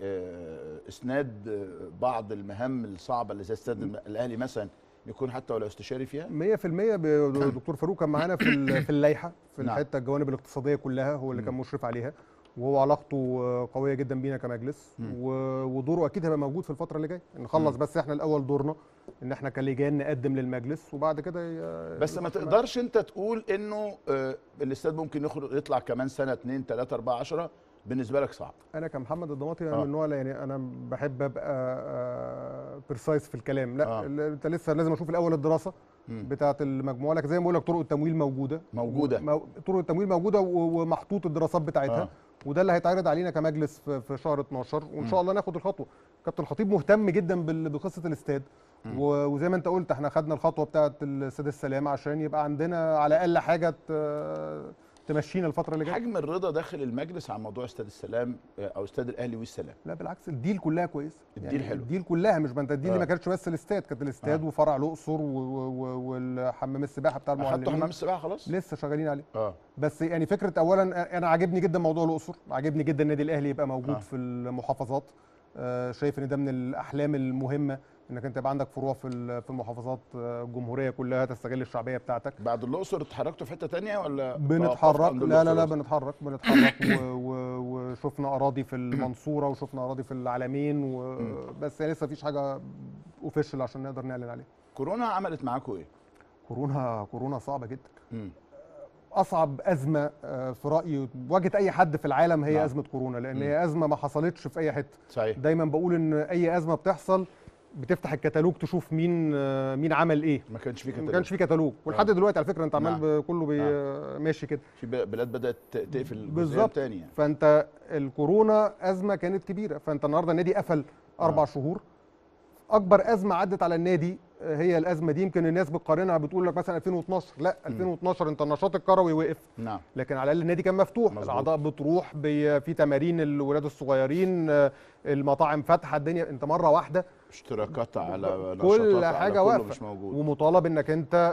اسناد بعض المهام الصعبه اللي زي استاد الاهلي مثلا يكون حتى ولو استشاري فيها؟ 100% دكتور فاروق كان معانا في اللائحه في الحته الجوانب الاقتصاديه كلها، هو اللي كان مشرف عليها، وهو علاقته قويه جدا بينا كمجلس، ودوره اكيد هيبقى موجود في الفتره اللي جايه. نخلص بس احنا الاول دورنا ان احنا كلجان نقدم للمجلس، وبعد كده بس ما تقدرش انت تقول انه الاستاد ممكن يطلع كمان سنه 2 3 4 10 بالنسبه لك صعب؟ انا كمحمد الضماطي من النوع يعني انا بحب ابقى بريسايز في الكلام، لا انت لسه لازم اشوف الاول الدراسه بتاعه المجموعه، لك زي ما بقول لك طرق التمويل موجوده طرق التمويل موجوده ومحطوط الدراسات بتاعتها، وده اللي هيتعرض علينا كمجلس في شهر 12، وان شاء الله ناخد الخطوه. كابتن الخطيب مهتم جدا بقصه الاستاد، وزي ما انت قلت احنا خدنا الخطوه بتاعه الاستاد السلام عشان يبقى عندنا على الاقل حاجه تمشينا الفتره اللي جايه. حجم الرضا داخل المجلس عن موضوع استاد السلام او استاد الاهلي والسلام؟ لا بالعكس، الديل كلها كويس، الديل يعني حلو، الديل كلها، مش ما انت الديل ما كانتش بس الاستاد، كانت الاستاد وفرع الاقصر والحمام السباحه بتاع المعلمين. اخدتوا حمام السباحه خلاص؟ لسه شغالين عليه. بس يعني فكره اولا انا عاجبني جدا موضوع الاقصر، عاجبني جدا النادي الاهلي يبقى موجود في المحافظات، شايف ان ده من الاحلام المهمه انك انت يبقى عندك فروع في المحافظات الجمهوريه كلها تستغل الشعبيه بتاعتك. بعد الاقصر اتحركتوا في حته ثانيه ولا بنتحرك؟ لا بنتحرك وشفنا اراضي في المنصوره وشفنا اراضي في العلمين بس يعني لسه مفيش حاجه اوفيشال عشان نقدر نعلن عليها. كورونا عملت معاكم ايه؟ كورونا صعبه جدا. اصعب ازمه في رايي واجهت اي حد في العالم هي ازمه كورونا، لان هي ازمه ما حصلتش في اي حته. صحيح. دايما بقول ان اي ازمه بتحصل بتفتح الكتالوج تشوف مين عمل ايه. ما كانش في كتالوج، ما كانش في كتالوج، ولحد دلوقتي على فكره انت عمال كله ماشي كده. في بلاد بدات تقفل بالظبط تاني يعني. فانت الكورونا ازمه كانت كبيره، فانت النهارده النادي قفل 4 شهور. اكبر ازمه عدت على النادي هي الازمه دي، يمكن الناس بتقارنها بتقول لك مثلا 2012، لا 2012 انت النشاط الكروي وقف، نعم، لكن على الاقل النادي كان مفتوح، مظبوط. الاعضاء بتروح في تمارين الولاد الصغيرين، المطاعم فاتحه، الدنيا انت مره واحده اشتراكات على كل حاجه واقفه مش موجود، ومطالب انك انت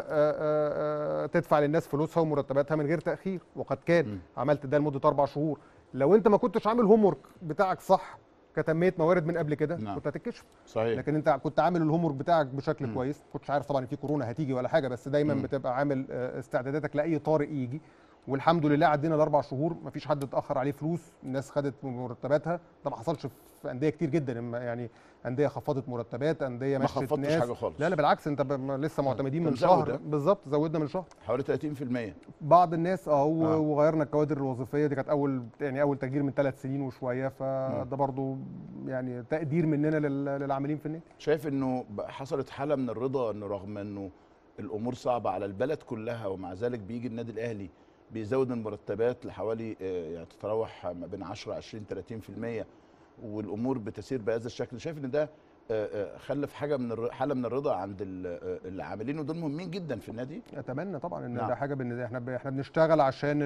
تدفع للناس فلوسها ومرتباتها من غير تاخير، وقد كان عملت ده لمده 4 شهور. لو انت ما كنتش عامل هوم ورك بتاعك صح كتنميه موارد من قبل كده، كنت هتتكشف. صحيح. لكن انت كنت عامل الهوم ورك بتاعك بشكل كويس، ما كنتش عارف طبعا ان في كورونا هتيجي ولا حاجه، بس دايما بتبقى عامل استعداداتك لاي طارئ يجي. والحمد لله عدينا ال4 شهور ما فيش حد اتاخر عليه فلوس، الناس خدت مرتباتها. ده ما حصلش في انديه كتير جدا، يعني انديه خفضت مرتبات، انديه مشت ناس. ما خفضتش حاجه خالص. لا بالعكس، انت لسه معتمدين من شهر بالظبط، زودنا من شهر حوالي 30%. بعض الناس وغيرنا الكوادر الوظيفيه، دي كانت اول تغيير من 3 سنين وشويه، فده برضو يعني تقدير مننا للعاملين في النادي. شايف انه حصلت حاله من الرضا انه رغم انه الامور صعبه على البلد كلها ومع ذلك بيجي النادي الاهلي بيزود المرتبات لحوالي يعني تتراوح ما بين 10 20 30%، والامور بتسير بهذا الشكل. شايف ان ده خلف حاله من الرضا عند العاملين، ودول مهمين جدا في النادي. اتمنى طبعا ان ده حاجه احنا بنشتغل عشان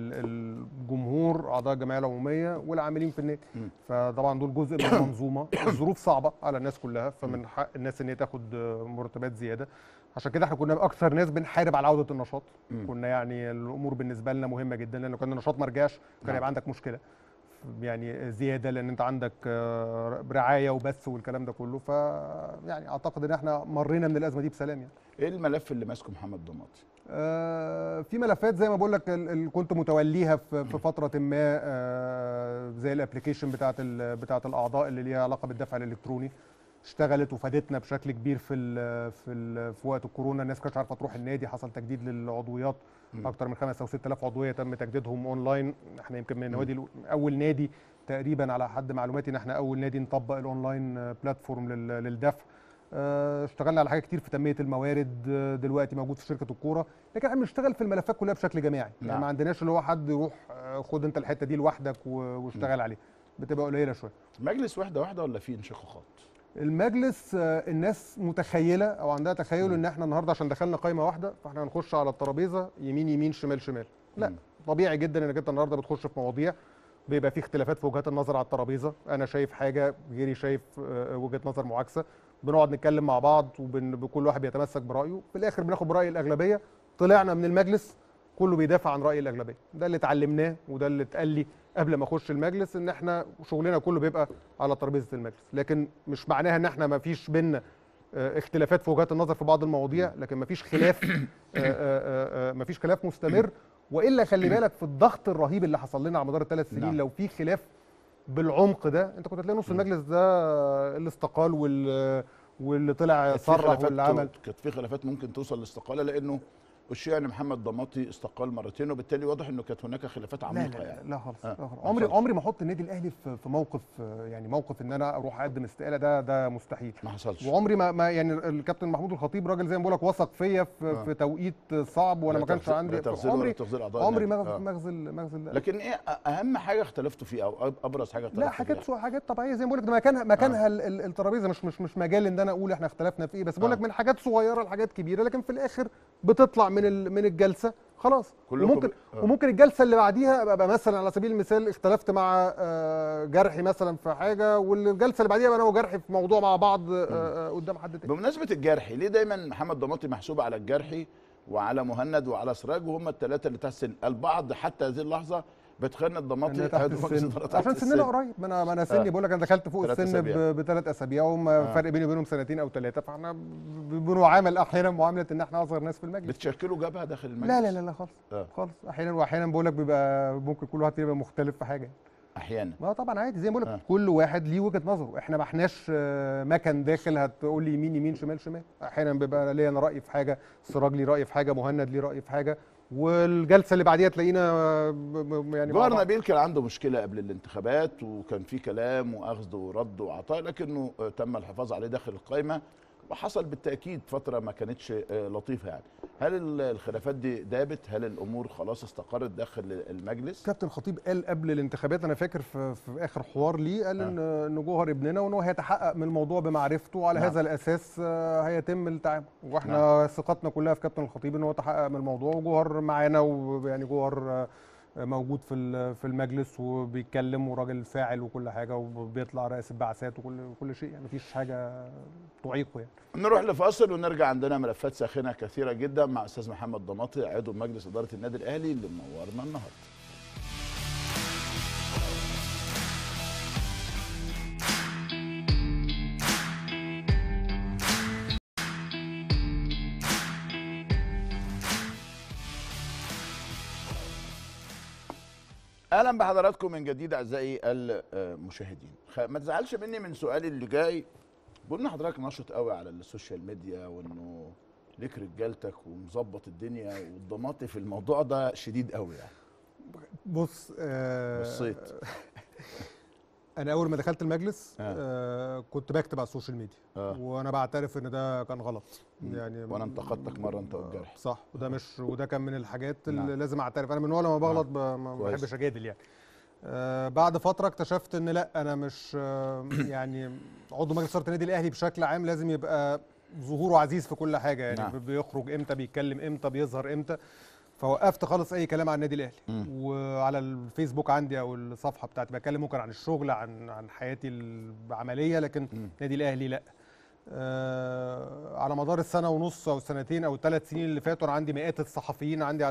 الجمهور، اعضاء الجمعيه العموميه والعاملين في النادي، فطبعا دول جزء من المنظومه. الظروف صعبه على الناس كلها، فمن حق الناس ان هي تاخد مرتبات زياده. عشان كده احنا كنا اكثر ناس بنحارب على عوده النشاط. كنا يعني الامور بالنسبه لنا مهمه جدا، لانه كان النشاط ما رجعش كان يبقى عندك مشكله يعني زياده، لان انت عندك رعايه وبث والكلام ده كله. ف يعني اعتقد ان احنا مرينا من الازمه دي بسلام يعني. ايه الملف اللي ماسكه محمد ضماطي؟ في ملفات زي ما بقول لك كنت متوليها في فتره ما، زي الابلكيشن بتاعه الاعضاء اللي ليها علاقه بالدفع الالكتروني، اشتغلت وفادتنا بشكل كبير في وقت الكورونا. الناس كانت عارفه تروح النادي، حصل تجديد للعضويات، اكتر من 5 أو 6000 عضويه تم تجديدهم اونلاين. احنا يمكن من النوادي اول نادي تقريبا على حد معلوماتي ان احنا اول نادي نطبق الاونلاين بلاتفورم للدفع. اشتغلنا على حاجات كتير في تنميه الموارد، دلوقتي موجود في شركه الكوره، لكن احنا بنشتغل في الملفات كلها بشكل جماعي. يعني ما عندناش اللي هو حد يروح خد انت الحته دي لوحدك واشتغل عليها، بتبقى قليله شويه. مجلس واحده ولا في انشقاقات؟ المجلس الناس متخيله او عندها تخيل ان احنا النهارده عشان دخلنا قائمه واحده فاحنا هنخش على الترابيزه يمين يمين شمال شمال. لا، طبيعي جدا انك انت النهارده بتخش في مواضيع بيبقى في اختلافات في وجهات النظر على الترابيزه، انا شايف حاجه غيري شايف وجهه نظر معاكسه، بنقعد نتكلم مع بعض وكل واحد بيتمسك برايه، في الاخر بناخد براي الاغلبيه. طلعنا من المجلس كله بيدافع عن راي الاغلبيه، ده اللي اتعلمناه وده اللي اتقال لي قبل ما اخش المجلس، ان احنا شغلنا كله بيبقى على ترابيزه المجلس. لكن مش معناها ان احنا ما فيش بينا اختلافات في وجهات النظر في بعض المواضيع، لكن ما فيش خلاف ما فيش خلاف مستمر. والا خلي بالك في الضغط الرهيب اللي حصل لنا على مدار ال3 سنين، لو في خلاف بالعمق ده انت كنت هتلاقي نص المجلس ده اللي استقال واللي طلع صرح واللي عمل. كانت في خلافات ممكن توصل لاستقاله، لانه الشيء ان محمد ضماطي استقال مرتين، وبالتالي واضح انه كانت هناك خلافات عميقه. لا يعني لا خالص عمري ما احط النادي الاهلي في موقف، يعني موقف ان انا اروح اقدم استقاله، ده مستحيل، ما حصلش. وعمري ما يعني الكابتن محمود الخطيب راجل زي ما بقول لك وثق فيا في توقيت صعب، وانا ما كانش عندي عمري ما اغزل. لكن ايه اهم حاجه اختلفتوا فيها او ابرز حاجه اختلفتوا فيها؟ لا، حاجات طبيعيه زي ما بقول لك، ده مكانها الترابيزه، مش مجال ان انا اقول احنا اختلفنا في ايه، بس بقول لك من حاجات صغيره لحاجات كبيره، لكن في الاخر بتطلع من الجلسه خلاص. وممكن الجلسه اللي بعديها ابقى مثلا على سبيل المثال اختلفت مع جرحي مثلا في حاجه، والجلسه اللي بعديها انا وجرحي في موضوع مع بعض قدام حد تاني. بمناسبه الجرحي، ليه دايما محمد ضماطي محسوب على الجرحي وعلى مهند وعلى سراج، وهم الثلاثه اللي تحت السن؟ البعض حتى هذه اللحظه بتخنق ضماطي عشان سننا قريب. ما انا سني بقول لك انا دخلت فوق السن ب3 اسابيع، فرق بيني وبينهم 2 أو 3 سنين، فاحنا بنعامل احيانا معامله ان احنا اصغر ناس في المجلس. بتشكلوا جبهه داخل المجلس؟ لا خالص خالص. احيانا بقول لك بيبقى ممكن كل واحد يبقى مختلف في حاجه احيانا. ما طبعا عادي، زي ما بقول لك كل واحد ليه وجهه نظره، احنا ما احناش مكن داخل هتقول لي يمين يمين شمال شمال. احيانا بيبقى ليا انا راي في حاجه، سراج لي راي في حاجه، مهند لي راي في حاجه، والجلسه اللي بعديها تلاقينا يعني جوهر نبيل كان عنده مشكله قبل الانتخابات، وكان في كلام واخذ ورد وعطاء، لكنه تم الحفاظ عليه داخل القائمه، وحصل بالتاكيد فتره ما كانتش لطيفه يعني. هل الخلافات دي دابت؟ هل الامور خلاص استقرت داخل المجلس؟ كابتن الخطيب قال قبل الانتخابات، انا فاكر في اخر حوار ليه، قال ان جوهر ابننا وان هو هيتحقق من الموضوع بمعرفته، وعلى هذا الاساس هيتم التعامل، واحنا ثقتنا كلها في كابتن الخطيب ان هو تحقق من الموضوع، وجوهر معانا، ويعني جوهر موجود في المجلس وبيتكلم وراجل فاعل وكل حاجه، وبيطلع رئيس البعثات وكل شيء، يعني مفيش حاجه تعيقه يعني. نروح لفاصل ونرجع، عندنا ملفات ساخنه كثيره جدا مع استاذ محمد ضماطي عضو مجلس اداره النادي الاهلي اللي منورنا النهارده. اهلا بحضراتكم من جديد اعزائي المشاهدين. ما تزعلش مني من سؤالي اللي جاي. بقول ان حضرتك نشط قوي على السوشيال ميديا، وانه ليك رجالتك ومظبط الدنيا، والضماطي في الموضوع ده شديد قوي يعني. بص بصيت انا اول ما دخلت المجلس كنت بكتب على السوشيال ميديا وانا بعترف ان ده كان غلط يعني، وانا انتقدتك مره انت والجرح صح، وده كان من الحاجات اللي لازم اعترف. انا من اول ما بغلط ما بحبش اجادل يعني. بعد فتره اكتشفت ان لا، انا مش يعني عضو مجلس اداره النادي الاهلي بشكل عام لازم يبقى ظهوره عزيز في كل حاجه يعني. بيخرج امتى، بيتكلم امتى، بيظهر امتى. فوقفت خالص اي كلام عن النادي الاهلي. وعلى الفيسبوك عندي او الصفحه بتاعتي بتكلم ممكن عن الشغل، عن حياتي العمليه، لكن النادي الاهلي لا. على مدار السنه ونص او السنتين او الثلاث سنين اللي فاتوا، انا عندي مئات الصحفيين عندي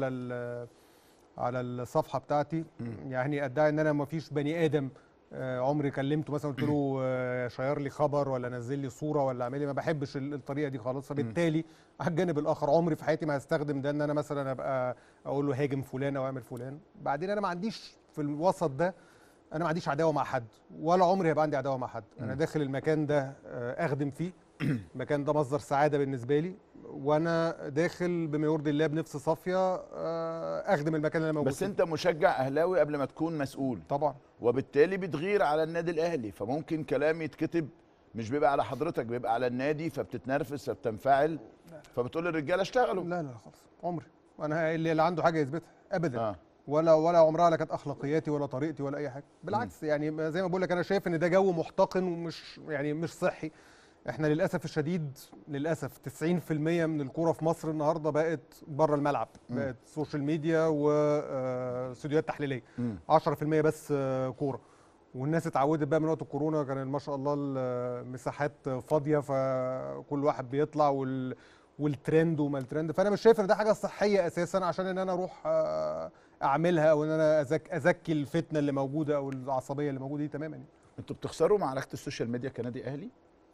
على الصفحه بتاعتي. يعني ادعي ان انا ما فيش بني ادم عمري كلمته مثلا قلت له شير لي خبر ولا نزل لي صوره ولا اعمل لي، ما بحبش الطريقه دي خالص. فبالتالي على الجانب الاخر عمري في حياتي ما هستخدم ده ان انا مثلا ابقى اقول له هاجم فلان او اعمل فلان. بعدين انا ما عنديش في الوسط ده، انا ما عنديش عداوه مع حد، ولا عمري هيبقى عندي عداوه مع حد. انا داخل المكان ده اخدم فيه، المكان ده مصدر سعاده بالنسبه لي، وانا داخل بما يرضي الله بنفس صافيه اخدم المكان اللي انا موجود بس فيه. انت مشجع اهلاوي قبل ما تكون مسؤول طبعا، وبالتالي بتغير على النادي الاهلي، فممكن كلام يتكتب مش بيبقى على حضرتك، بيبقى على النادي، فبتتنرفز فبتنفعل فبتقول للرجاله اشتغلوا. لا خالص، عمري انا اللي عنده حاجه يثبتها ابدا. ولا عمرها لا كانت اخلاقياتي ولا طريقتي ولا اي حاجه، بالعكس. يعني زي ما بقول لك، انا شايف ان ده جو محتقن ومش يعني مش صحي. احنا للاسف الشديد، للاسف 90% من الكوره في مصر النهارده بقت بره الملعب، بقت سوشيال ميديا واستوديوهات تحليليه. 10% بس كوره. والناس اتعودت بقى من وقت الكورونا، كان ما شاء الله المساحات فاضيه، فكل واحد بيطلع والترند وما الترند. فانا مش شايف ان ده حاجه صحيه اساسا عشان ان انا اروح اعملها، او ان انا ازكي الفتنه اللي موجوده او العصبيه اللي موجوده دي تماما. انتوا بتخسروا معركه السوشيال ميديا كنادي اهلي؟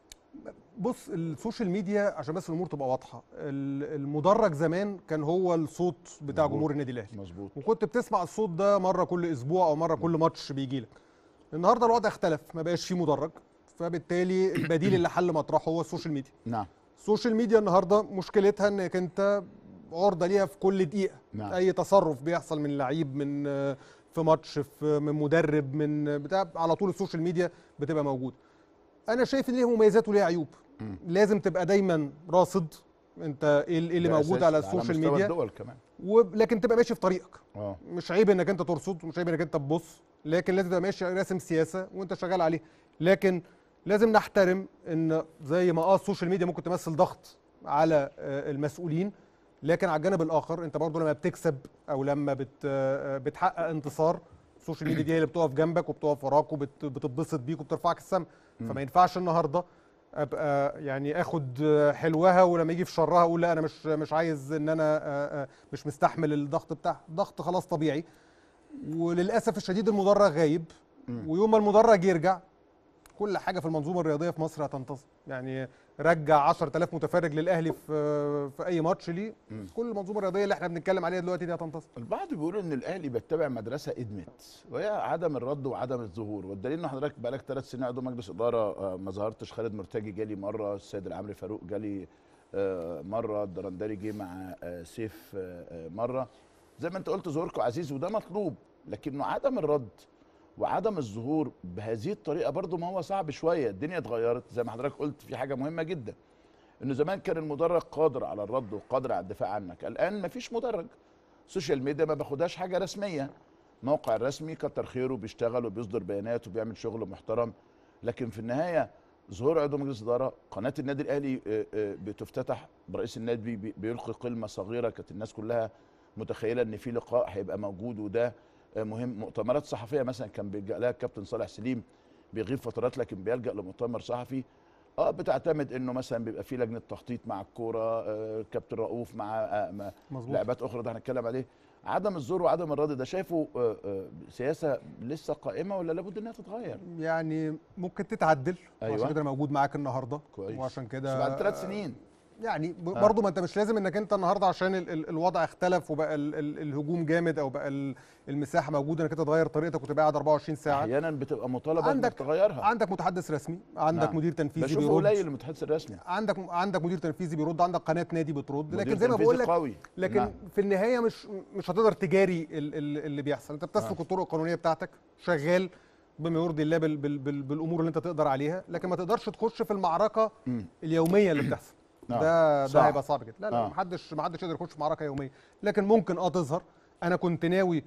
بص، السوشيال ميديا عشان بس الامور تبقى واضحه، المدرج زمان كان هو الصوت بتاع جمهور النادي الاهلي، مظبوط، وكنت بتسمع الصوت ده مره كل اسبوع او مره كل ماتش بيجي لك. النهارده الوضع اختلف، ما بقاش فيه مدرج، فبالتالي البديل اللي حل مطرحه هو السوشيال ميديا. نعم. السوشيال ميديا النهارده مشكلتها انك انت عرضه ليها في كل دقيقه. نعم. اي تصرف بيحصل من لعيب، في ماتش، من مدرب، من بتاع، على طول السوشيال ميديا بتبقى موجوده. انا شايف ان ليها مميزات وليها عيوب. لازم تبقى دايما راصد انت ايه اللي موجود على السوشيال ميديا، الدول كمان. لكن تبقى ماشي في طريقك. مش عيب انك انت ترصد، مش عيب انك انت تبص، لكن لازم تبقى ماشي راسم سياسه وانت شغال عليه. لكن لازم نحترم ان زي ما السوشيال ميديا ممكن تمثل ضغط على المسؤولين، لكن على الجانب الاخر انت برضو لما بتكسب او لما بتحقق انتصار، السوشيال ميديا دي هي اللي بتقف جنبك وبتقف وراك وبتتبسط بيك وبترفعك السما. فما ينفعش النهارده ابقى يعني اخد حلوها ولما يجي في شرها اقول لا، انا مش عايز، ان انا مش مستحمل الضغط بتاعها. الضغط خلاص طبيعي، وللاسف الشديد المدرج غايب، ويوم ما المدرج يرجع كل حاجه في المنظومه الرياضيه في مصر هتنتصر. يعني رجع 10000 متفرج للاهلي في اي ماتش ليه، كل المنظومه الرياضيه اللي احنا بنتكلم عليها دلوقتي دي هتنتصر. البعض بيقولوا ان الاهلي بيتبع مدرسه ادمت، وهي عدم الرد وعدم الظهور، والدليل ان حضرتك بقالك 3 سنين عضو مجلس اداره ما ظهرتش. خالد مرتجي جالي مره، السيد العمري فاروق جالي مره، الدرندلي جه مع سيف مره. زي ما انت قلت ظهوركم عزيز وده مطلوب، لكنه عدم الرد وعدم الظهور بهذه الطريقه برضو ما هو صعب شويه. الدنيا اتغيرت زي ما حضرتك قلت، في حاجه مهمه جدا انه زمان كان المدرج قادر على الرد وقادر على الدفاع عنك، الان مفيش مدرج. السوشيال ميديا ما باخدهاش حاجه رسميه، موقع الرسمي كتر خيره بيشتغل وبيصدر بيانات وبيعمل شغل محترم، لكن في النهايه ظهور عضو مجلس اداره قناه النادي الاهلي بتفتتح برئيس النادي بيلقي كلمه صغيره كانت الناس كلها متخيله ان في لقاء هيبقى موجود وده مهم. مؤتمرات صحفيه مثلا كان بيلجأ لها الكابتن صالح سليم، بيغيب فترات لكن بيلجأ لمؤتمر صحفي. بتعتمد انه مثلا بيبقى في لجنه تخطيط مع الكوره، كابتن رؤوف مع لاعبات اخرى ده هنتكلم عليه. عدم الظهور وعدم الرد ده شايفه سياسه لسه قائمه ولا لابد انها تتغير؟ يعني ممكن تتعدل. أيوة. وعشان كده انا موجود معاك النهارده كويس. وعشان كده بس بعد 3 سنين يعني برضه ما انت مش لازم انك انت النهارده عشان الوضع اختلف وبقى الهجوم جامد او بقى المساحه موجوده انك انت تغير طريقتك وتبقى قاعد 24 ساعه. احيانا بتبقى مطالبه انك تغيرها. عندك متحدث رسمي، عندك مدير تنفيذي بيرد. بشوفه قليل المتحدث الرسمي. عندك مدير تنفيذي بيرد، عندك قناه نادي بترد، لكن زي ما بقول لك لكن في النهايه مش هتقدر تجاري اللي بيحصل. انت بتسلك الطرق القانونيه بتاعتك، شغال بما يرضي الله بالامور اللي انت تقدر عليها، لكن ما تقدرش تخش في المعركه اليوميه اللي بتحصل. ده هيبقى صعب جدا. لا محدش يقدر يخش في معركه يوميه، لكن ممكن تظهر. انا كنت ناوي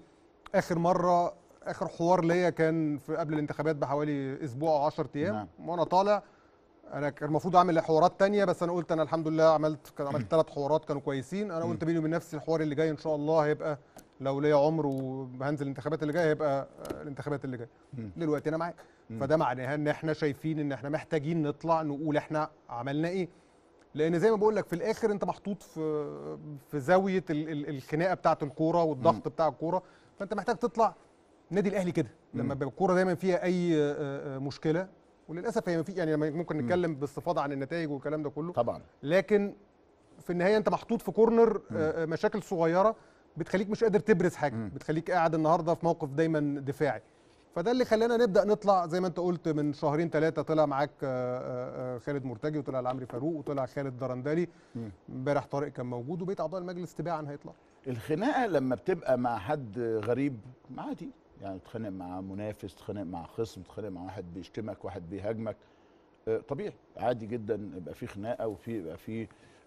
اخر حوار ليا كان في قبل الانتخابات بحوالي اسبوع او 10 ايام. وانا طالع انا كان المفروض اعمل حوارات تانية، بس انا قلت انا الحمد لله عملت 3 حوارات كانوا كويسين. انا قلت بيني وبين نفسي الحوار اللي جاي ان شاء الله هيبقى لو ليا عمر وهنزل الانتخابات اللي جايه هيبقى الانتخابات اللي جايه. دلوقتي انا معاك، فده معناها ان احنا شايفين ان احنا محتاجين نطلع نقول احنا عملنا ايه، لان زي ما بقول لك في الاخر انت محطوط في زاويه الخناقه بتاعه الكوره والضغط بتاع الكوره، فانت محتاج تطلع. النادي الاهلي كده لما الكوره دايما فيها اي مشكله، وللاسف هي في يعني ممكن نتكلم باستفاضه عن النتائج والكلام ده كله طبعا، لكن في النهايه انت محطوط في كورنر مشاكل صغيره بتخليك مش قادر تبرز حاجه، بتخليك قاعد النهارده في موقف دايما دفاعي. فده اللي خلانا نبدا نطلع زي ما انت قلت من 2-3 طلع معاك خالد مرتجي، وطلع العمري فاروق، وطلع خالد درندلي. امبارح طارق كان موجود، وبقيت اعضاء المجلس تباعا هيطلع. الخناقه لما بتبقى مع حد غريب عادي، يعني تتخانق مع منافس، تتخانق مع خصم، تتخانق مع واحد بيشتمك، واحد بيهاجمك، طبيعي عادي جدا يبقى في خناقه وفي يبقى في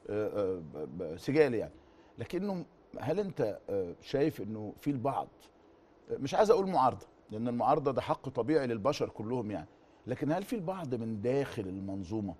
سجال يعني. لكنه هل انت شايف انه في البعض، مش عايز اقول معارضه لان المعارضه ده حق طبيعي للبشر كلهم يعني، لكن هل في البعض من داخل المنظومه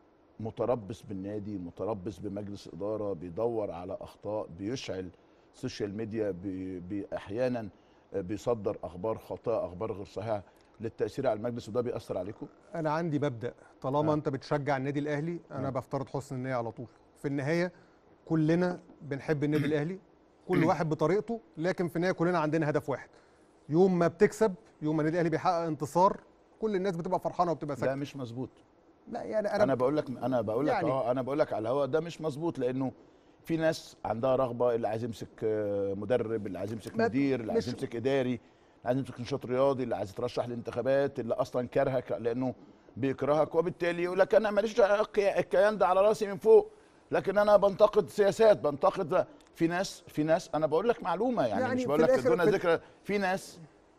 متربص بالنادي، متربص بمجلس اداره، بيدور على اخطاء، بيشعل السوشيال ميديا، احيانا بيصدر اخبار خاطئه، اخبار غير صحيحه للتاثير على المجلس، وده بيأثر عليكم؟ انا عندي مبدأ طالما انت بتشجع النادي الاهلي انا بفترض حسن النيه على طول. في النهايه كلنا بنحب النادي الاهلي، كل واحد بطريقته، لكن في النهايه كلنا عندنا هدف واحد. يوم ما بتكسب، يوم ما النادي الاهلي بيحقق انتصار، كل الناس بتبقى فرحانه وبتبقى ساكته. ده مش مظبوط. لا يعني انا بقول لك يعني انا بقول لك على الهواء ده مش مظبوط، لانه في ناس عندها رغبه، اللي عايز يمسك مدرب، اللي عايز يمسك مدير، اللي عايز يمسك اداري، اللي عايز يمسك نشاط رياضي، اللي عايز يترشح للانتخابات، اللي اصلا كرهك لانه بيكرهك، وبالتالي يقول لك انا ماليش الكيان ده على راسي من فوق، لكن انا بنتقد سياسات، بنتقد. في ناس انا بقول لك معلومه يعني مش بقول لك دون ذكر، في ناس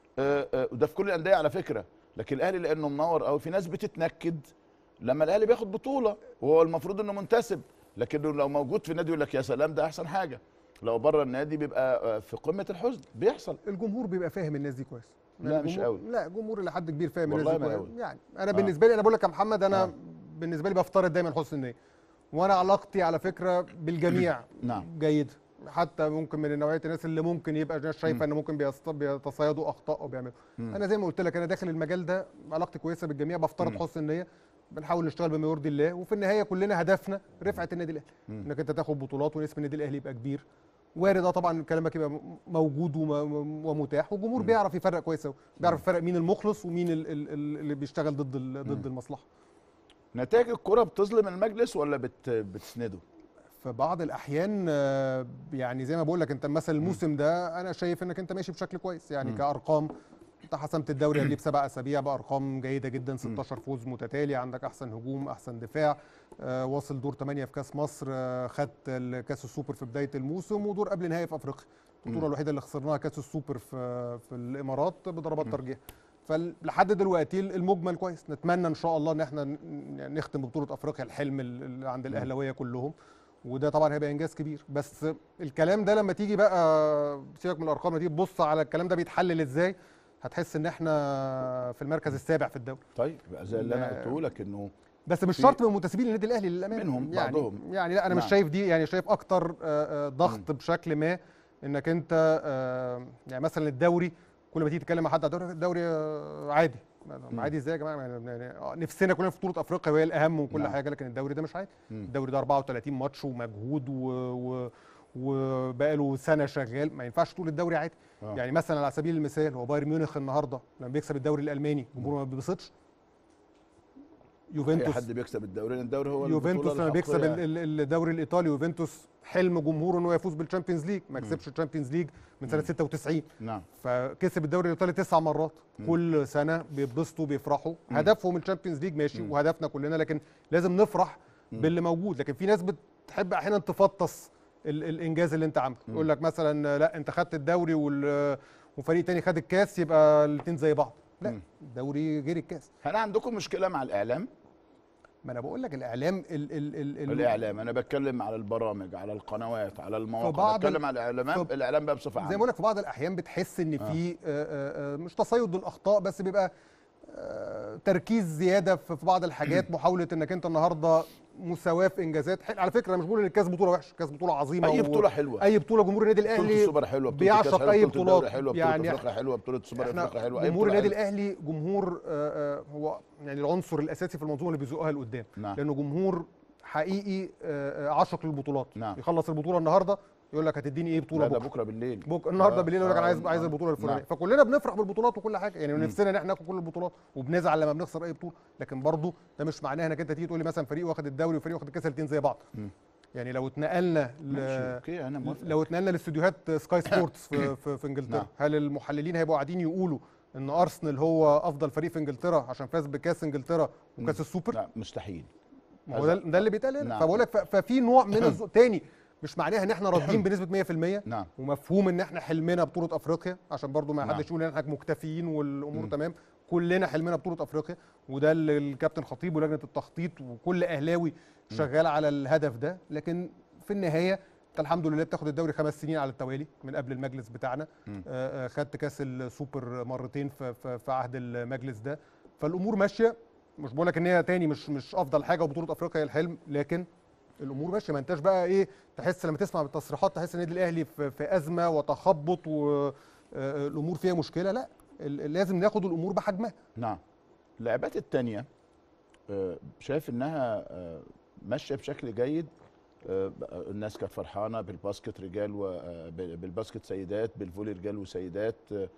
وده في كل الانديه على فكره، لكن الاهلي لانه منور قوي في ناس بتتنكد لما الاهلي بياخد بطوله وهو المفروض انه منتسب، لكنه لو موجود في النادي يقول لك يا سلام ده احسن حاجه، لو بره النادي بيبقى في قمه الحزن. بيحصل. الجمهور بيبقى فاهم الناس دي كويس. لا مش قوي. لا جمهور الى حد كبير فاهم الناس دي كويس. يعني انا بالنسبه لي، انا بقول لك يا محمد، انا بالنسبه لي بفترض دايما حسن النيه، وانا علاقتي على فكره بالجميع جيده، حتى ممكن من نوعيه الناس اللي ممكن يبقى ناس شايفه ان ممكن بيتصيدوا اخطاء او بيعملوا. انا زي ما قلت لك انا داخل المجال ده علاقتي كويسه بالجميع، بفترض حسن النيه، بنحاول نشتغل بما يرضي الله، وفي النهايه كلنا هدفنا رفعه النادي الاهلي، انك انت تاخد بطولات واسم النادي الاهلي يبقى كبير. وارد طبعا كلامك يبقى موجود ومتاح، والجمهور بيعرف يفرق كويس قوي، بيعرف يفرق مين المخلص ومين اللي بيشتغل ضد المصلحه. نتائج الكرة بتظلم المجلس ولا بتسنده؟ في بعض الاحيان يعني زي ما بقول لك انت مثلا الموسم ده انا شايف انك انت ماشي بشكل كويس يعني كارقام. انت حسمت الدوري قبليه ب7 اسابيع بارقام جيده جدا، 16 فوز متتالي، عندك احسن هجوم، احسن دفاع، واصل دور 8 في كاس مصر، خدت كاس السوبر في بدايه الموسم ودور قبل نهائي في افريقيا. البطوله الوحيده اللي خسرناها كاس السوبر في الامارات بضربات ترجيح. فلحد دلوقتي المجمل كويس، نتمنى ان شاء الله ان احنا نختم ببطوله افريقيا، الحلم اللي عند الاهلاويه كلهم، وده طبعا هيبقى انجاز كبير. بس الكلام ده لما تيجي بقى، سيبك من الارقام، دي تبص على الكلام ده بيتحلل ازاي، هتحس ان احنا في المركز السابع في الدوري. طيب زي اللي انا قلته لك انه بس مش شرط من منتسبين النادي الاهلي للامانه، منهم يعني بعضهم يعني لا انا مش شايف دي، يعني شايف اكتر ضغط بشكل ما، انك انت يعني مثلا الدوري كل ما تيجي تتكلم مع حد على الدوري عادي. عادي ازاي يا جماعه؟ يعني نفسنا كلنا في بطوله افريقيا وهي الاهم وكل حاجه، لكن الدوري ده مش عادي. الدوري ده 34 ماتش ومجهود وبقى له سنه شغال، ما ينفعش تقول الدوري عادي. يعني مثلا على سبيل المثال، هو بايرن ميونخ النهارده لما بيكسب الدوري الالماني جمهوره ما بيبسطش؟ يوفنتوس، اي حد بيكسب الدوري، الدوري هو يوفنتوس لما بيكسب الدوري الايطالي، يوفنتوس حلم جمهوره انه يفوز بالشامبيونز ليج، ما كسبش الشامبيونز ليج من سنه 96. نعم. فكسب الدوري الايطالي 9 مرات، كل سنه بيتبسطوا بيفرحوا، هدفهم الشامبيونز ليج ماشي، وهدفنا كلنا، لكن لازم نفرح باللي موجود. لكن في ناس بتحب احيانا تفطس الانجاز اللي انت عامله، يقول لك مثلا لا انت خدت الدوري وفريق تاني خد الكاس يبقى الاثنين زي بعض. لا، الدوري غير الكاس. هل عندكم مشكله مع الاعلام؟ ما انا بقول لك الاعلام الاعلام، انا بتكلم على البرامج، على القنوات، على المواقع، بتكلم على الاعلام بقى بصفه عامه. زي ما بقول لك في بعض الاحيان بتحس ان في مش تصيد للاخطاء، بس بيبقى تركيز زياده في بعض الحاجات، محاوله انك انت النهارده مساواه في انجازات. على فكره انا مش بقول ان الكاس بطوله وحشه، الكاس بطوله عظيمه، اي بطوله حلوه، اي بطوله. جمهور النادي الاهلي بطوله السوبر حلوه، بيعشق اي بطولات حلوه، يعني بطوله افريقيا حلوه، بطوله السوبر افريقيا حلوه. جمهور النادي الاهلي جمهور هو يعني العنصر الاساسي في المنظومه اللي بيزقها لقدام. لانه جمهور حقيقي عاشق للبطولات. يخلص البطوله النهارده يقول لك هتديني ايه بطوله بكره؟ بكره بالليل، النهارده بالليل يقول لك انا عايز البطوله الفلانيه. فكلنا بنفرح بالبطولات وكل حاجه، يعني نفسنا ان احنا ناخد كل البطولات، وبنزعل لما بنخسر اي بطوله، لكن برضه ده مش معناه انك انت تيجي تقول لي مثلا فريق واخد الدوري وفريق واخد الكاس الاثنين زي بعض. يعني لو اتنقلنا لاستوديوهات سكاي سبورتس في انجلترا، هل المحللين هيبقوا قاعدين يقولوا ان ارسنال هو افضل فريق في انجلترا عشان فاز بكاس انجلترا وكاس السوبر؟ لا مستحيل. ما هو ده اللي بيتقال هنا. فبقول لك ففي نوع من الذوق تاني، مش معناها ان احنا راضيين بنسبه 100%. ومفهوم ان احنا حلمنا بطوله افريقيا، عشان برضو ما حدش يقول ان احنا مكتفيين والامور تمام. كلنا حلمنا بطوله افريقيا، وده اللي الكابتن خطيب ولجنه التخطيط وكل اهلاوي شغال على الهدف ده. لكن في النهايه انت الحمد لله بتاخد الدوري 5 سنين على التوالي من قبل المجلس بتاعنا. خدت كاس السوبر مرتين في عهد المجلس ده، فالامور ماشيه. مش بقول لك ان هي تاني مش افضل حاجه وبطوله افريقيا هي الحلم، لكن الامور ماشيه. ما انتش بقى ايه، تحس لما تسمع بالتصريحات تحس النادي الاهلي في ازمه وتخبط والامور فيها مشكله. لا، لازم ناخد الامور بحجمها. نعم. اللعبات الثانيه شايف انها ماشيه بشكل جيد. الناس كانت فرحانه بالباسكت رجال وبالباسكت سيدات، بالفولي رجال وسيدات،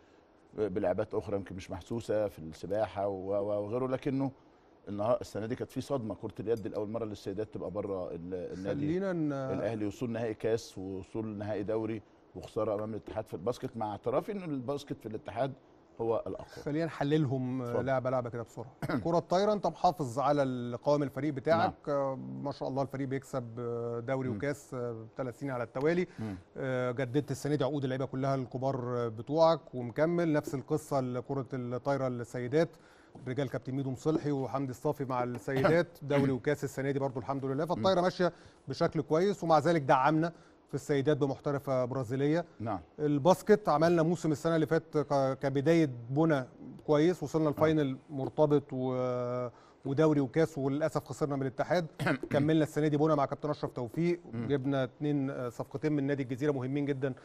بلعبات اخرى يمكن مش محسوسه في السباحه وغيره. لكنه السنه دي كانت في صدمه، كره اليد لاول مره للسيدات تبقى بره النادي الاهلي، وصول نهائي كاس ووصول نهائي دوري وخساره امام الاتحاد في الباسكت، مع اعترافي ان الباسكت في الاتحاد هو الاقوى. خلينا نحللهم لعبه كده بسرعه. الكره الطايره انت محافظ على قوام الفريق بتاعك. ما شاء الله الفريق بيكسب دوري وكاس 3 سنين على التوالي. جددت السنه دي عقود اللعيبه كلها الكبار بتوعك ومكمل. نفس القصه لكره الطايره للسيدات، رجال كابتن ميدو مصلحي وحمدي الصافي مع السيدات، دوري وكاس السنه دي برضو الحمد لله. فالطايره ماشيه بشكل كويس، ومع ذلك دعمنا في السيدات بمحترفه برازيليه. نعم. الباسكت عملنا موسم السنه اللي فات كبدايه بنى كويس، وصلنا الفاينل مرتبط ودوري وكاس، وللاسف خسرنا من الاتحاد. كملنا السنه دي بنى مع كابتن اشرف توفيق، جبنا 2 صفقتين من نادي الجزيره مهمين جدا،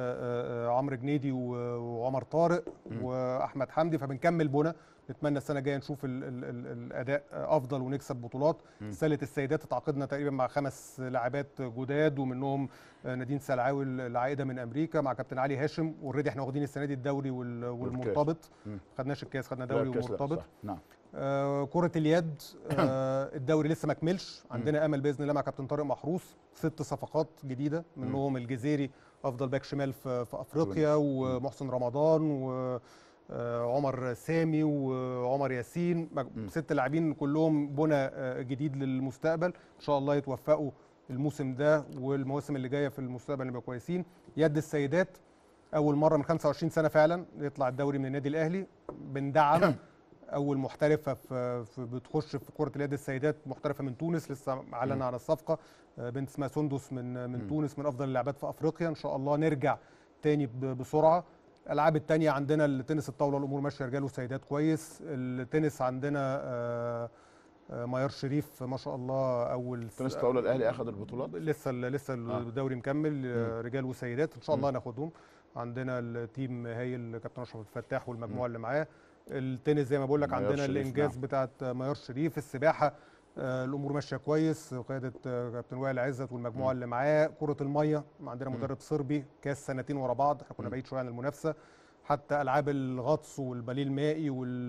عمرو جنيدي وعمر طارق واحمد حمدي. فبنكمل بنى، نتمنى السنه الجايه نشوف الاداء افضل ونكسب بطولات. سله السيدات اتعاقدنا تقريبا مع 5 لاعبات جداد، ومنهم نادين سلعاوي العائده من امريكا مع كابتن علي هاشم. اوريدي احنا واخدين السنه دي الدوري والمرتبط. ما خدناش الكاس، خدنا دوري ومرتبط. نعم. كره اليد الدوري لسه ما كملش، عندنا امل باذن الله مع كابتن طارق محروس 6 صفقات جديده، منهم الجزيري افضل باك شمال في افريقيا، ومحسن رمضان وعمر سامي وعمر ياسين. 6 لاعبين كلهم بنى جديد للمستقبل، ان شاء الله يتوفقوا الموسم ده والمواسم اللي جايه في المستقبل يبقوا كويسين. يد السيدات اول مره من 25 سنه فعلا يطلع الدوري من النادي الاهلي. بندعم اول محترفه بتخش في كره اليد السيدات، محترفه من تونس، لسه اعلن عن الصفقه، بنت اسمها سندس من تونس، من افضل اللاعبات في افريقيا. ان شاء الله نرجع تاني بسرعه. الالعاب التانية عندنا التنس الطاوله، الامور ماشيه رجال وسيدات كويس. التنس عندنا ميار شريف ما شاء الله اول تنس الطاوله الاهلي اخذ البطولات، لسه الدوري مكمل رجال وسيدات، ان شاء الله ناخدهم. عندنا التيم هايل، كابتن اشرف الفتاح والمجموعه اللي معاه. التنس زي ما بقول لك عندنا الانجاز بتاعت ميار شريف. السباحه الامور ماشيه كويس، قياده كابتن وائل عزت والمجموعه اللي معاه. كره الميه عندنا مدرب صربي، كاس سنتين ورا بعض، احنا كنا بعيد شويه عن المنافسه. حتى العاب الغطس والباليه المائي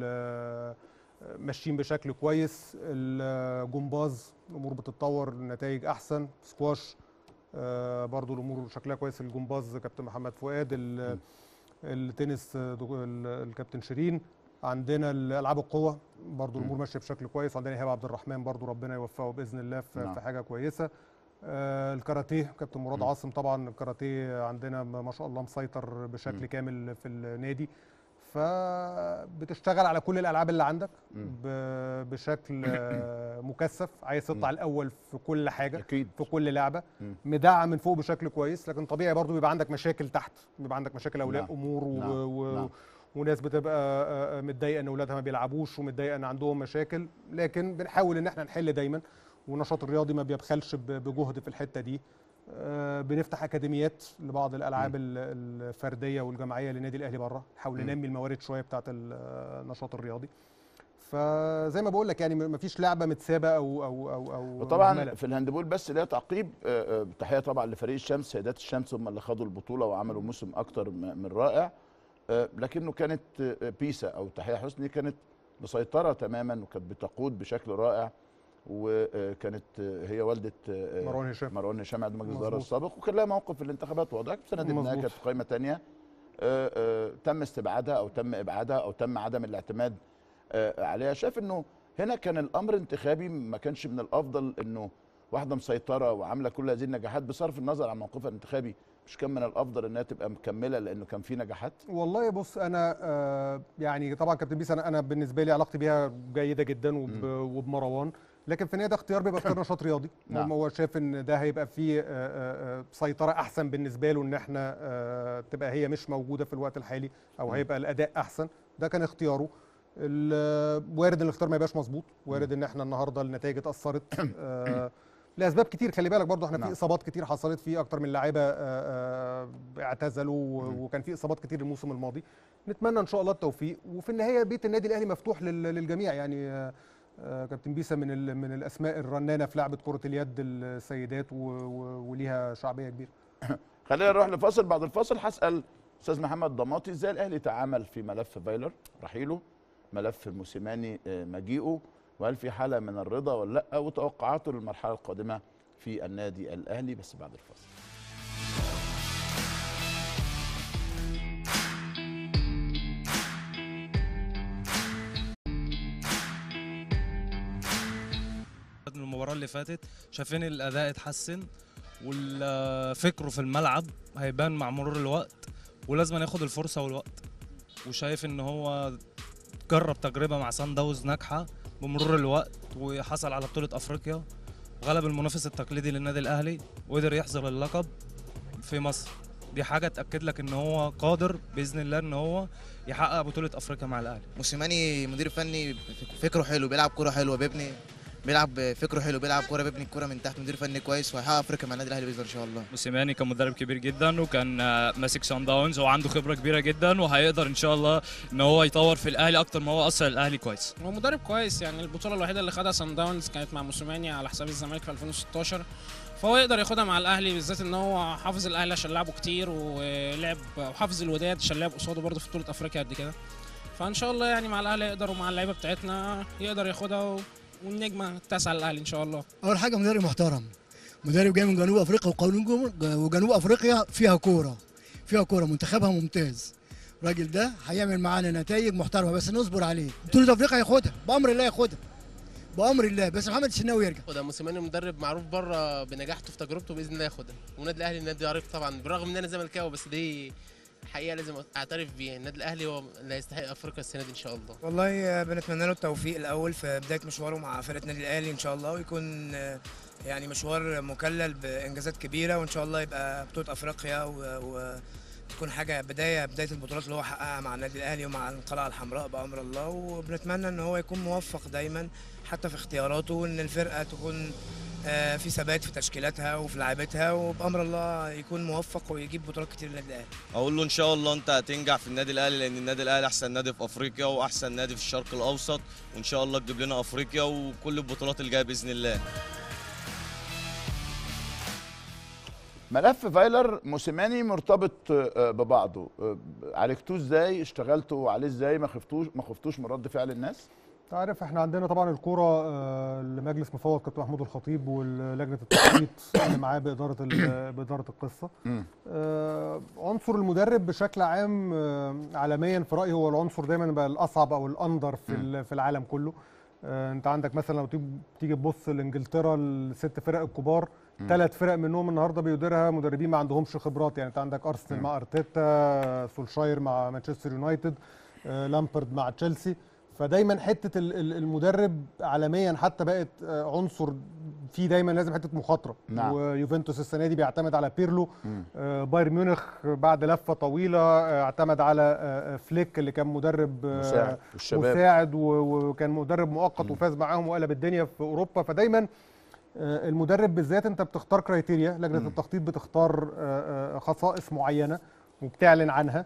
ماشيين بشكل كويس. الجمباز الامور بتتطور، النتائج احسن. سكواش برضو الامور شكلها كويس، الجمباز كابتن محمد فؤاد. التنس الكابتن شيرين. عندنا الالعاب القوه برضو الامور ماشيه بشكل كويس، عندنا ايهاب عبد الرحمن برضو ربنا يوفقه باذن الله في حاجه كويسه. الكاراتيه كابتن مراد عاصم، طبعا الكاراتيه عندنا ما شاء الله مسيطر بشكل كامل في النادي. فبتشتغل على كل الالعاب اللي عندك بشكل مكثف، عايز تطلع الاول في كل حاجه أكيد. في كل لعبه مدعم من فوق بشكل كويس، لكن طبيعي برضو بيبقى عندك مشاكل تحت، بيبقى عندك مشاكل اولياء امور وناس بتبقى متضايقه ان اولادها ما بيلعبوش ومتضايقه ان عندهم مشاكل، لكن بنحاول ان احنا نحل دايما، والنشاط الرياضي ما بيبخلش بجهد في الحته دي. بنفتح اكاديميات لبعض الالعاب الفرديه والجماعيه للنادي الاهلي بره، نحاول ننمي الموارد شويه بتاعه النشاط الرياضي. فزي ما بقول لك يعني ما فيش لعبه متسابه او وطبعا مهملة. في الهاندبول بس ليها تعقيب، تحيه طبعا لفريق الشمس، سيدات الشمس هم اللي خدوا البطوله وعملوا موسم اكتر من رائع، لكنه كانت بيسا او تحيه حسني كانت مسيطره تماما وكانت بتقود بشكل رائع، وكانت هي والده مروان هشام عضو مجلس الاداره السابق، وكان لها موقف في الانتخابات واضح. سنه ابنها كانت في قائمه ثانيه، تم استبعادها او تم ابعادها او تم عدم الاعتماد عليها. شايف انه هنا كان الامر انتخابي، ما كانش من الافضل انه واحده مسيطره وعامله كل هذه النجاحات بصرف النظر عن موقفها الانتخابي، مش كان من الافضل انها تبقى مكمله لانه كان في نجاحات؟ والله بص انا يعني طبعا كابتن بيس انا بالنسبه لي علاقتي بيها جيده جدا وبمروان، لكن في النهايه ده اختيار بيبقى اختيار نشاط رياضي. نعم. هو شايف ان ده هيبقى فيه سيطره احسن بالنسبه له، ان احنا تبقى هي مش موجوده في الوقت الحالي، او هيبقى الاداء احسن. ده كان اختياره. وارد ان الاختيار ما يبقاش مظبوط، وارد ان احنا النهارده النتائج اتاثرت لاسباب كتير. خلي بالك برضو احنا في اصابات كتير حصلت، في اكتر من لاعيبه اعتزلوا، وكان في اصابات كتير الموسم الماضي. نتمنى ان شاء الله التوفيق، وفي النهايه بيت النادي الاهلي مفتوح للجميع. يعني كابتن بيسا من الاسماء الرنانه في لعبه كره اليد السيدات وليها شعبيه كبيره. خلينا نروح لفاصل، بعد الفاصل هسال استاذ محمد ضماطي ازاي الاهلي تعامل في ملف فايلر رحيله، ملف موسيماني مجيئه، وهل في حاله من الرضا ولا لا، وتوقعاته للمرحله القادمه في النادي الاهلي، بس بعد الفاصل. المباراة اللي فاتت شايفين الأداء اتحسن، والفكر في الملعب هيبان مع مرور الوقت، ولازم ياخد الفرصة والوقت. وشايف إن هو جرب تجربة مع سان داونز ناجحة بمرور الوقت، وحصل على بطولة أفريقيا، غلب المنافس التقليدي للنادي الأهلي، وقدر يحصل اللقب في مصر. دي حاجة تأكد لك إن هو قادر بإذن الله إن هو يحقق بطولة أفريقيا مع الأهلي. موسيماني مدير فني فكره حلو، بيلعب كرة حلوة، بيلعب فكره حلو، بيلعب كوره، بيبني الكوره من تحت، مدير فني كويس، وهيحقق افريقيا مع النادي الاهلي باذن ان شاء الله. موسيماني كان مدرب كبير جدا، وكان ماسك سان داونز وعنده خبره كبيره جدا، وهيقدر ان شاء الله ان هو يطور في الاهلي اكتر ما هو اثر الاهلي كويس. هو مدرب كويس، يعني البطوله الوحيده اللي خدها سان داونز كانت مع موسيماني على حساب الزمالك في 2016، فهو يقدر ياخدها مع الاهلي، بالذات ان هو حافظ الاهلي عشان لعبه كتير، ولعب وحافظ الوداد عشان لعب قصاده برده في بطوله افريقيا قد كده. فان شاء الله يعني مع الاهلي يقدر، ومع اللعيبه بتاعتنا يقدر ياخدها، والنجمه التاسعه للاهلي ان شاء الله. اول حاجه مدرب محترم، مدرب جاي من جنوب افريقيا، وجنوب افريقيا فيها كوره، منتخبها ممتاز. الراجل ده هيعمل معانا نتائج محترمه، بس نصبر عليه. بطوله افريقيا ياخدها بامر الله، ياخدها بامر الله، بس محمد الشناوي يرجع. ده موسيماني مدرب معروف بره بنجاحته في تجربته، باذن الله ياخدها. والنادي الاهلي نادي عريق طبعا، بالرغم ان انا زملكاوي، بس دي حقيقه لازم اعترف بيه، النادي الاهلي هو اللي يستحق افريقيا السنه دي ان شاء الله. والله بنتمنى له التوفيق الاول في بدايه مشواره مع فرقه النادي الاهلي ان شاء الله، ويكون يعني مشوار مكلل بانجازات كبيره، وان شاء الله يبقى بطوله افريقيا وتكون حاجه بدايه البطولات اللي هو حققها مع النادي الاهلي ومع القلعه الحمراء بامر الله. وبنتمنى ان هو يكون موفق دايما حتى في اختياراته، وان الفرقه تكون في ثبات في تشكيلاتها وفي لعيبتها، وبامر الله يكون موفق ويجيب بطولات كتير للنادي الاهلي. اقول له ان شاء الله انت هتنجح في النادي الاهلي، لان النادي الاهلي احسن نادي في افريقيا واحسن نادي في الشرق الاوسط، وان شاء الله تجيب لنا افريقيا وكل البطولات اللي جايه باذن الله. ملف فايلر موسيماني مرتبط ببعضه، عالجتوه ازاي؟ اشتغلتوا عليه ازاي؟ ما خفتوش من رد فعل الناس؟ تعرف احنا عندنا طبعا الكوره لمجلس مفوض كابتن محمود الخطيب ولجنه التخطيط اللي معاه باداره القصه. عنصر المدرب بشكل عام عالميا في رايي هو العنصر دايما بقى الاصعب او الاندر في العالم كله. انت عندك مثلا لو تيجي تبص لانجلترا الست فرق الكبار، 3 فرق منهم النهارده بيديرها مدربين ما عندهمش خبرات. يعني انت عندك ارسنال مع ارتيتا، سولشاير مع مانشستر يونايتد، لامبرد مع تشيلسي. فدايما حته المدرب عالميا حتى بقت عنصر فيه دايما لازم حته مخاطره. نعم. ويوفنتوس السنه دي بيعتمد على بيرلو. بايرن ميونخ بعد لفه طويله اعتمد على فليك اللي كان مدرب مساعد وكان مدرب مؤقت وفاز معاهم وقلب الدنيا في اوروبا. فدايما المدرب بالذات انت بتختار كرايتيريا، لجنه التخطيط بتختار خصائص معينه وبتعلن عنها،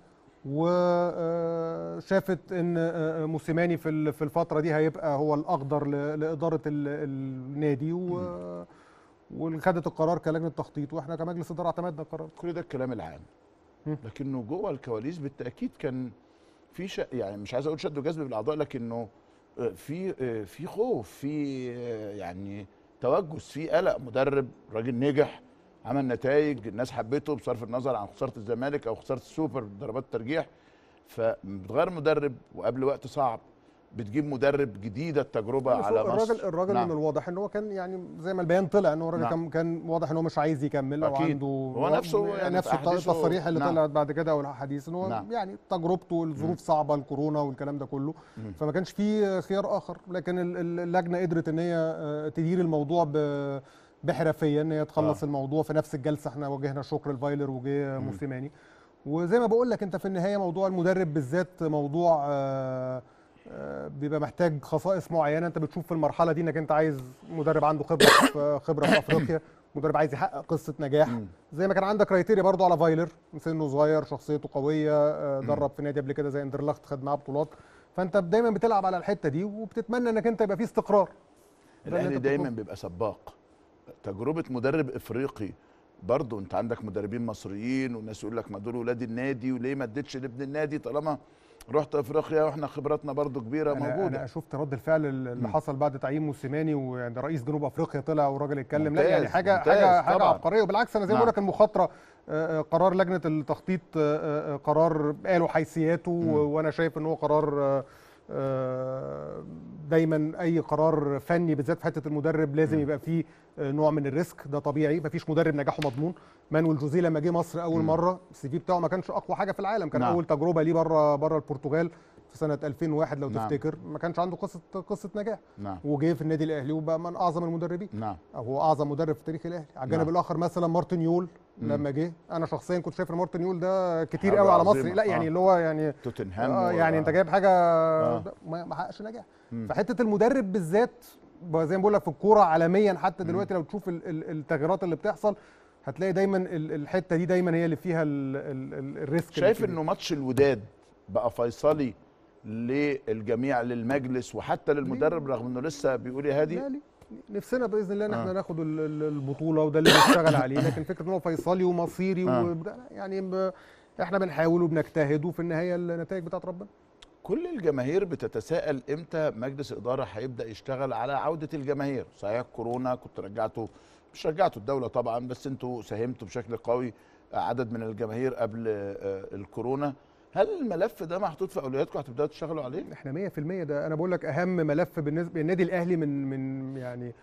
وشافت ان موسيماني في الفتره دي هيبقى هو الاقدر لاداره النادي، وخدت القرار كلجنه تخطيط، واحنا كمجلس اداره اعتمدنا القرار. كل ده الكلام العام، لكنه جوه الكواليس بالتاكيد كان في يعني مش عايز اقول شد وجذب بالاعضاء، لكنه في خوف، في يعني توجس، في قلق. مدرب راجل نجح، عمل نتائج، الناس حبته بصرف النظر عن خساره الزمالك او خساره السوبر ضربات الترجيح، فبتغير مدرب وقبل وقت صعب بتجيب مدرب جديده التجربه على مصر. الراجل نعم. من الواضح ان هو كان يعني زي ما البيان طلع ان هو الراجل نعم. كان واضح ان هو مش عايز يكمل، او عنده هو نفسه يعني نفس التصريح اللي نعم. طلعت بعد كده او الحديث ان هو نعم. يعني تجربته الظروف صعبه، الكورونا والكلام ده كله، فما كانش فيه خيار اخر. لكن اللجنه قدرت ان هي تدير الموضوع بحرفيه، ان هي تخلص الموضوع في نفس الجلسه. احنا وجهنا شكر الفايلر وجه موسيماني. وزي ما بقول لك انت في النهايه موضوع المدرب بالذات موضوع بيبقى محتاج خصائص معينه. انت بتشوف في المرحله دي انك انت عايز مدرب عنده خبره في افريقيا، مدرب عايز يحقق قصه نجاح، زي ما كان عندك كرايتيريا برضو على فايلر، سنه صغير، شخصيته قويه، درب في نادي قبل كده زي اندرلخت خد معاه بطولات. فانت دايما بتلعب على الحته دي وبتتمنى انك انت يبقى في استقرار. الاهلي دايما بيبقى سباق. تجربه مدرب افريقي برضو، انت عندك مدربين مصريين والناس يقول لك ما دول ولاد النادي وليه ما اديتش لابن النادي طالما رحت افريقيا، واحنا خبراتنا برضو كبيره موجوده. انا شفت رد الفعل اللي حصل بعد تعيين موسيماني، ويعني رئيس جنوب افريقيا طلع والراجل اتكلم. لا يعني حاجه عبقريه. وبالعكس انا زي ما بقول لك المخاطره، قرار لجنه التخطيط قرار قالوا حيثياته، وانا شايف ان هو قرار دايما اي قرار فني بالذات في حته المدرب لازم يبقى فيه نوع من الريسك. ده طبيعي، مفيش مدرب نجاحه مضمون. مانويل جوزيه لما جه مصر اول مره السي في بتاعه ما كانش اقوى حاجه في العالم، كان اول تجربه ليه بره البرتغال في سنه 2001 لو تفتكر، ما كانش عنده قصه نجاح، وجه في النادي الاهلي وبقى من اعظم المدربين، او هو اعظم مدرب في تاريخ الاهلي. على الجانب الاخر مثلا مارتن يول لما جه، انا شخصيا كنت شايف ان مارتن يول ده كتير قوي على مصري. لا يعني اللي هو يعني توتنهام يعني انت جايب حاجه ما حققش نجاح. فحته المدرب بالذات زي ما بقول لك في الكوره عالميا حتى دلوقتي لو تشوف التغييرات اللي بتحصل هتلاقي دايما الحته دي دايما هي اللي فيها الريسك. شايف انه ماتش الوداد بقى فيصلي للجميع، للمجلس وحتى للمدرب، رغم انه لسه بيقول يا هادي؟ لا نفسنا باذن الله ان احنا ناخد البطوله، وده اللي بنشتغل عليه. لكن فكره ان هو فيصلي ومصيري يعني احنا بنحاول وبنجتهد، وفي النهايه النتائج بتاعت ربنا. كل الجماهير بتتساءل امتى مجلس اداره هيبدا يشتغل على عوده الجماهير. صحيح كورونا كنت رجعتوا، مش رجعتوا الدوله طبعا، بس انتوا ساهمتوا بشكل قوي عدد من الجماهير قبل الكورونا. هل الملف ده محطوط في اولوياتكم هتبداوا تشتغلوا عليه؟ احنا 100%. ده انا بقول لك اهم ملف بالنسبه للنادي الاهلي من يعني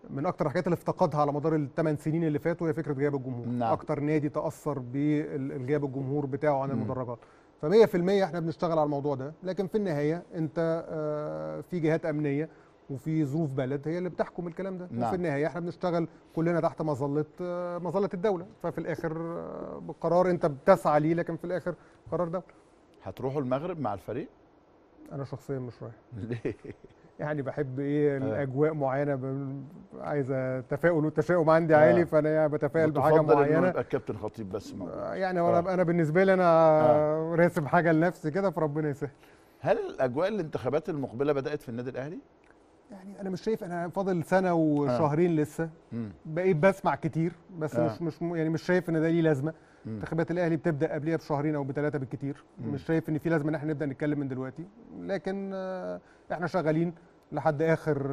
من اكتر الحاجات اللي افتقدها على مدار ال8 سنين اللي فاتوا هي فكره غياب الجمهور. نعم. اكتر نادي تاثر بالغياب الجمهور بتاعه عن المدرجات. ف100% احنا بنشتغل على الموضوع ده، لكن في النهايه انت في جهات امنيه وفي ظروف بلد هي اللي بتحكم الكلام ده. نعم. وفي النهايه احنا بنشتغل كلنا تحت مظله الدوله، ففي الاخر قرار انت بتسعى ليه، لكن في الاخر قرار دوله. هتروحوا المغرب مع الفريق؟ انا شخصيا مش رايح. ليه؟ يعني بحب الاجواء معينه، عايزه تفاؤل والتشاؤم عندي عالي، فانا يعني بتفائل بحاجه معينه. يبقى الكابتن خطيب بس موجود. يعني انا بالنسبه لي انا راسم حاجه لنفسي كده، فربنا يسهل. هل الاجواء الانتخابات المقبله بدات في النادي الاهلي؟ يعني انا مش شايف، انا فاضل سنه وشهرين لسه. بقيت بسمع كتير بس مش شايف ان ده ليه لازمه. انتخابات الاهلي بتبدا قبلها بشهرين او ب3 بالكتير. مش شايف ان في لازمه ان احنا نبدا نتكلم من دلوقتي، لكن احنا شغالين لحد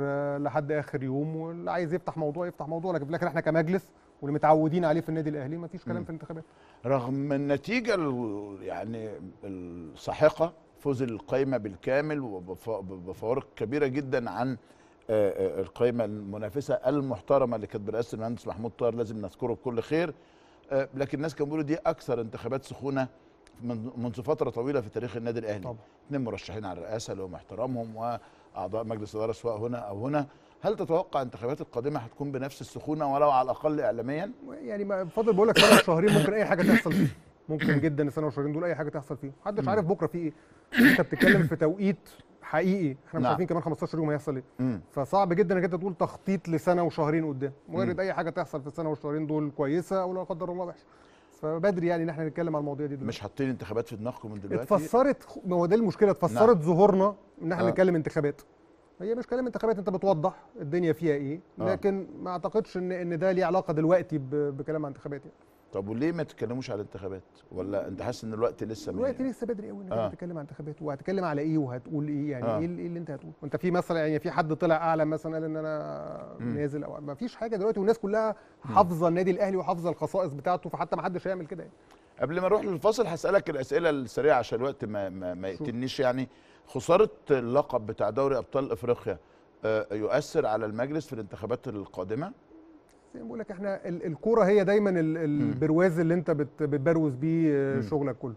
اخر يوم، واللي عايز يفتح موضوع يفتح موضوع، لكن في الاخر احنا كمجلس واللي متعودين عليه في النادي الاهلي مفيش كلام في الانتخابات. رغم النتيجه يعني الساحقه، فوز القائمه بالكامل وبفوارق كبيره جدا عن القائمه المنافسه المحترمه اللي كانت برئاسه المهندس محمود طاهر، لازم نذكره بكل خير، لكن الناس كانوا بيقولوا دي اكثر انتخابات سخونه منذ فتره طويله في تاريخ النادي الاهلي. طبعا 2 مرشحين على الرئاسه لهم احترامهم، واعضاء مجلس اداره سواء هنا او هنا. هل تتوقع الانتخابات القادمه هتكون بنفس السخونه ولو على الاقل اعلاميا؟ يعني بفضل بقول لك سنه وشهرين ممكن اي حاجه تحصل فيه، ممكن جدا السنه وشهرين دول اي حاجه تحصل فيه، محدش عارف بكره في ايه. انت بتتكلم في توقيت حقيقي، احنا مش عارفين كمان 15 يوم هيحصل ايه. فصعب جدا انك انت تقول تخطيط لسنه وشهرين قدام، وارد اي حاجه تحصل في السنه والشهرين دول كويسه او لا قدر الله وحشه. فبدري يعني ان احنا نتكلم على المواضيع دي دلوقتي. مش حاطين انتخابات في دماغكم من دلوقتي؟ اتفسرت، ما هو ده المشكله، اتفسرت ظهورنا ان احنا نتكلم انتخابات. هي مش كلام انتخابات، انت بتوضح الدنيا فيها ايه، لكن ما اعتقدش ان ده ليه علاقه دلوقتي بكلام عن انتخابات يعني. طب وليه ما تتكلموش على الانتخابات؟ ولا انت حاسس ان الوقت لسه لسه بدري قوي انك تتكلم عن انتخابات، وهتتكلم على ايه وهتقول ايه يعني؟ ايه اللي انت هتقول؟ انت في مثلا يعني في حد طلع اعلن مثلا قال ان انا نازل، او ما فيش حاجه دلوقتي، والناس كلها حافظه النادي الاهلي وحافظه الخصائص بتاعته، فحتى ما حدش هيعمل كده يعني. قبل ما نروح للفاصل هسالك الاسئله السريعه عشان الوقت ما يقتلنيش. يعني خساره اللقب بتاع دوري ابطال افريقيا يؤثر على المجلس في الانتخابات القادمه؟ زي ما بقول لك احنا الكوره هي دايما البرواز اللي انت بتبروز بيه شغلك كله،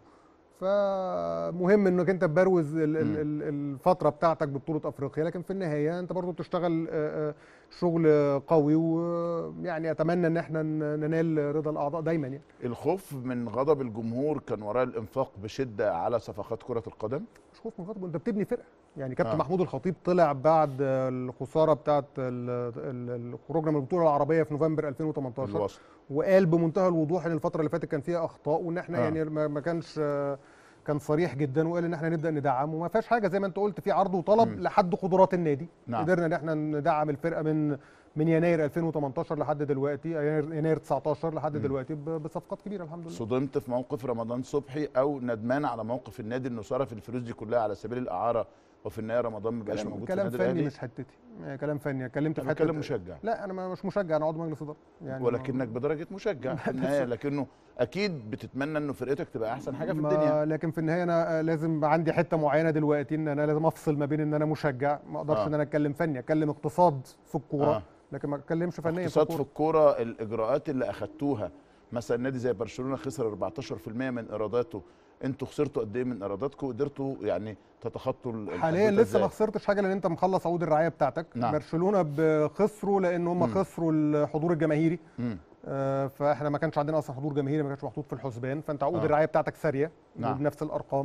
فمهم انك انت تبروز الفتره بتاعتك ببطوله افريقيا، لكن في النهايه انت برضو بتشتغل شغل قوي، ويعني اتمنى ان احنا ننال رضا الاعضاء دايما يعني. الخوف من غضب الجمهور كان وراء الانفاق بشده على صفقات كره القدم؟ مش خوف من غضب، انت بتبني فرقه يعني. كابتن محمود الخطيب طلع بعد الخساره بتاعه خروجنا من البطوله العربيه في نوفمبر 2018 وقال بمنتهى الوضوح ان الفتره اللي فاتت كان فيها اخطاء، وان احنا يعني ما كان صريح جدا، وقال ان احنا نبدا ندعم، وما فيهاش حاجه زي ما انت قلت، في عرض وطلب لحد قدرات النادي. قدرنا ان احنا ندعم الفرقه من يناير 2018 لحد دلوقتي، يناير 19 لحد دلوقتي بصفقات كبيره الحمد لله. صدمت في موقف رمضان صبحي او ندمان على موقف النادي انه صرف الفلوس دي كلها على سبيل الاعاره، وفي النهايه رمضان ما بقاش موجود في النادي الاهلي؟ كلام فني مش حتتي، كلام فني. اتكلمت في كلام مشجع. لا انا مش مشجع، انا عضو مجلس اداره يعني، ولكنك بدرجه مشجع في النهايه، لكنه اكيد بتتمنى انه فرقتك تبقى احسن حاجه في الدنيا. لكن في النهايه انا لازم عندي حته معينه دلوقتي، ان انا لازم افصل ما بين ان انا مشجع، ما اقدرش ان انا اتكلم فني، اتكلم اقتصاد في الكوره لكن ما اتكلمش فنيا. اقتصاد في الكوره، الاجراءات اللي اخذتوها، مثلا نادي زي برشلونه خسر 14% من ايراداته، انتوا خسرتوا قد ايه من ايراداتكم؟ قدرتوا يعني تتخطوا حاليا لسه ما خسرتش حاجه، لان انت مخلص عقود الرعايه بتاعتك. برشلونه خسروا لان هم خسروا الحضور الجماهيري، فاحنا ما كانش عندنا اصلا حضور جماهيري، ما كانش محطوط في الحسبان، فانت عقود الرعايه بتاعتك ساريه وبنفس الارقام،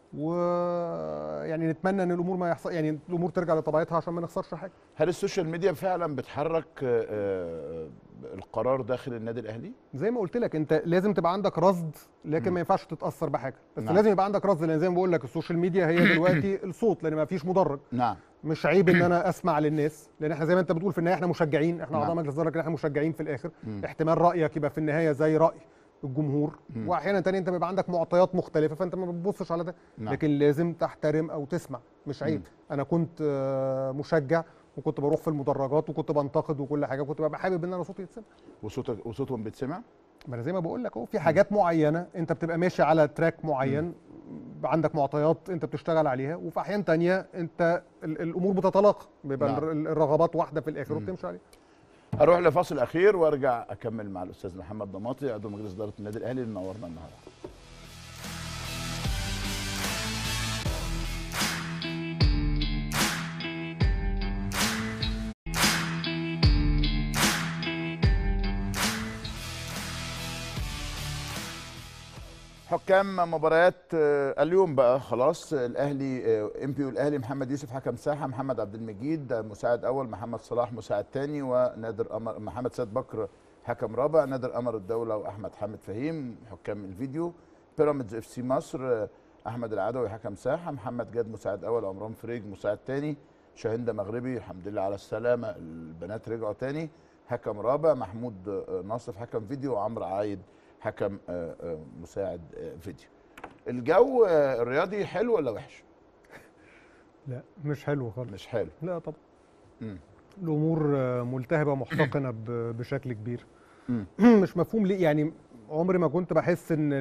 ويعني نتمنى ان الامور ما يحصل، يعني الامور ترجع لطبيعتها عشان ما نخسرش حاجه. هل السوشيال ميديا فعلا بتحرك القرار داخل النادي الاهلي؟ زي ما قلت لك انت لازم تبقى عندك رصد، لكن ما ينفعش تتاثر بحاجه، بس لازم يبقى عندك رصد، لان زي ما بقول لك السوشيال ميديا هي دلوقتي الصوت، لان ما فيش مدرج. مش عيب ان انا اسمع للناس، لان احنا زي ما انت بتقول في النهايه احنا مشجعين، احنا اعضاء مجلس اداره، احنا مشجعين في الاخر. احتمال رايك يبقى في النهايه زي راي الجمهور، واحيانا تاني انت بيبقى عندك معطيات مختلفه، فانت ما بتبصش على ده. لكن لازم تحترم او تسمع، مش عيب. انا كنت مشجع وكنت بروح في المدرجات وكنت بنتقد وكل حاجه، وكنت ببقى حابب ان انا صوتي يتسمع. وصوتهم بيتسمع؟ ما انا زي ما بقول لك اهو، في حاجات معينه انت بتبقى ماشي على تراك معين، عندك معطيات انت بتشتغل عليها، وفي احيان تانية انت الامور بتتلاقى، بيبقى الرغبات واحده في الاخر وبتمشي عليها. هروح لفاصل اخير وارجع اكمل مع الاستاذ محمد ضماطي عضو مجلس اداره النادي الاهلي اللي نورنا النهارده. حكام مباريات اليوم بقى خلاص. الاهلي امبي والاهلي محمد يوسف حكم ساحه، محمد عبد المجيد مساعد اول، محمد صلاح مساعد ثاني، ونادر قمر محمد سيد بكر حكم رابع، نادر قمر الدوله واحمد حامد فهيم حكام الفيديو. بيراميدز اف سي مصر احمد العدوي حكم ساحه، محمد جاد مساعد اول، عمران فريج مساعد ثاني، شاهندة مغربي الحمد لله على السلامه البنات رجعوا ثاني حكم رابع، محمود ناصف حكم فيديو، وعمرو عايد حكم مساعد فيديو. الجو الرياضي حلو ولا وحش؟ لا مش حلو خالص. مش حلو. لا طبعا. الامور ملتهبه محتقنه بشكل كبير. مش مفهوم ليه، يعني عمري ما كنت بحس ان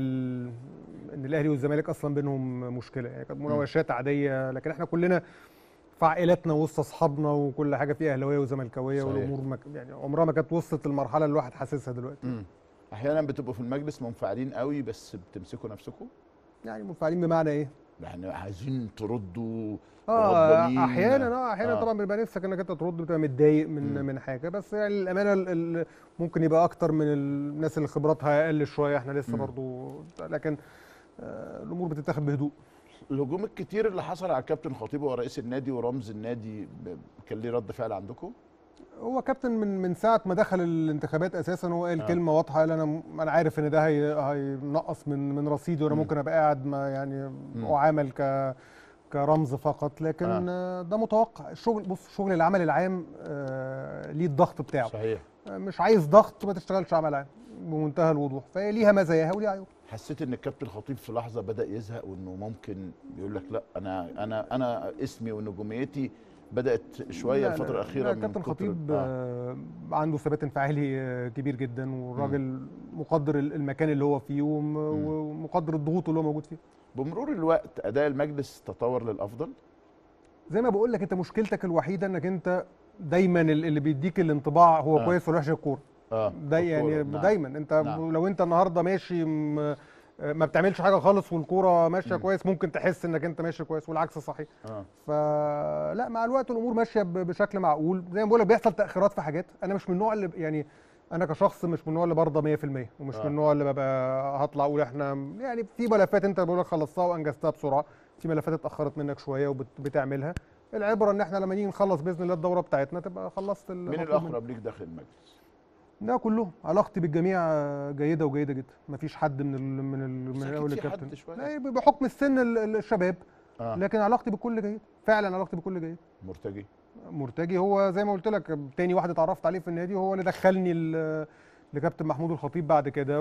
الاهلي والزمالك اصلا بينهم مشكله، يعني كانت مناوشات عاديه، لكن احنا كلنا في عائلاتنا وسط اصحابنا وكل حاجه فيها اهلاويه وزملكاويه، والامور يعني عمرها ما كانت وصلت المرحله اللي الواحد حاسسها دلوقتي. احيانا بتبقوا في المجلس منفعلين قوي بس بتمسكوا نفسكم؟ يعني منفعلين بمعنى ايه؟ يعني عايزين تردوا احيانا طبعا بيبقى نفسك انك انت ترد، بتبقى متضايق من حاجه، بس يعني الامانه ممكن يبقى اكتر من الناس اللي خبراتها اقل شويه، احنا لسه برضو، لكن الامور بتتاخد بهدوء. الهجوم الكتير اللي حصل على الكابتن خطيب ورئيس النادي ورمز النادي كان ليه رد فعل عندكم؟ هو كابتن من ساعه ما دخل الانتخابات اساسا هو قال كلمه واضحه، قال انا عارف ان ده هينقص من رصيدي، وانا ممكن ابقى قاعد يعني اعامل كرمز فقط، لكن ده متوقع. الشغل بص، شغل العمل العام ليه الضغط بتاعه. صحيح. مش عايز ضغط ما تشتغلش عمل عام بمنتهى الوضوح، فهي ليها مزاياها وليها عيوب. حسيت ان الكابتن خطيب في لحظه بدا يزهق وانه ممكن يقول لك لا انا اسمي ونجوميتي بدات شويه الفتره الاخيره؟ الكابتن خطيب عنده ثبات انفعالي كبير جدا، والراجل مقدر المكان اللي هو فيه ومقدر الضغوط اللي هو موجود فيه. بمرور الوقت اداء المجلس تطور للافضل؟ زي ما بقول لك، انت مشكلتك الوحيده انك انت دايما اللي بيديك الانطباع هو كويس ولا وحش الكوره. ده يعني دايما انت لو انت النهارده ماشي ما بتعملش حاجه خالص والكوره ماشيه كويس، ممكن تحس انك انت ماشي كويس، والعكس صحيح. فلا، مع الوقت الامور ماشيه بشكل معقول. زي ما بقول لك بيحصل تاخيرات في حاجات، انا مش من النوع اللي يعني انا كشخص مش من النوع اللي برضى 100%، ومش من النوع اللي ببقى هطلع اقول احنا يعني في ملفات انت بقول لك خلصتها وانجزتها بسرعه، في ملفات اتاخرت منك شويه وبتعملها. العبره ان احنا لما نيجي نخلص باذن الله الدوره بتاعتنا تبقى خلصت. مين الاقرب ليك داخل المجلس؟ لا كلهم، علاقتي بالجميع جيده وجيده جدا، مفيش حد من الاول الكابتن، لا بحكم السن الشباب، لكن علاقتي بالكل جيده، فعلا علاقتي بالكل جيده. مرتجي هو زي ما قلت لك تاني واحد اتعرفت عليه في النادي، وهو اللي دخلني لكابتن محمود الخطيب بعد كده،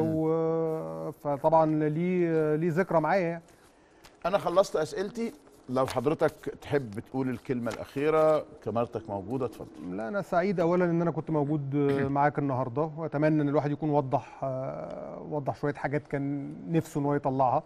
فطبعا ليه ذكرى معايا يعني. انا خلصت اسئلتي، لو حضرتك تحب تقول الكلمة الأخيرة كاميرتك موجودة اتفضل. لا أنا سعيد أولا إن أنا كنت موجود معاك النهاردة، وأتمنى إن الواحد يكون وضح شوية حاجات كان نفسه إن هو يطلعها،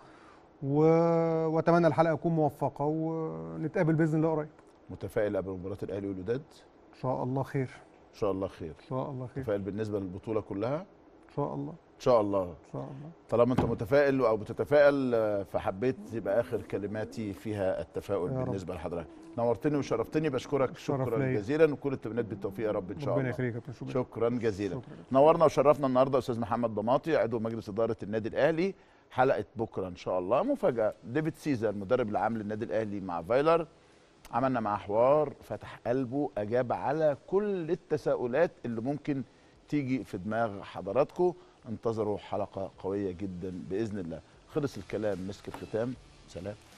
وأتمنى الحلقة تكون موفقة ونتقابل بإذن الله قريب. متفائل قبل مباراة الأهلي والوداد؟ إن شاء الله خير. إن شاء الله خير. إن شاء الله خير. متفائل بالنسبة للبطولة كلها؟ إن شاء الله. ان شاء الله. ان شاء الله. طالما انت متفائل او بتتفائل فحبيت يبقى اخر كلماتي فيها التفاؤل بالنسبه لحضرتك. نورتني وشرفتني، بشكرك شكرا جزيلا، وكل التمنيات بالتوفيق يا رب ان شاء الله. ربنا يخليك. شكرا جزيلا. نورنا وشرفنا النهارده استاذ محمد ضماطي عضو مجلس اداره النادي الاهلي. حلقه بكره ان شاء الله مفاجاه، ديفيد سيزر المدرب العام للنادي الاهلي مع فايلر، عملنا معاه حوار فتح قلبه، اجاب على كل التساؤلات اللي ممكن تيجي في دماغ حضراتكم. انتظروا حلقة قوية جدا بإذن الله. خلص الكلام مسك الختام. سلام.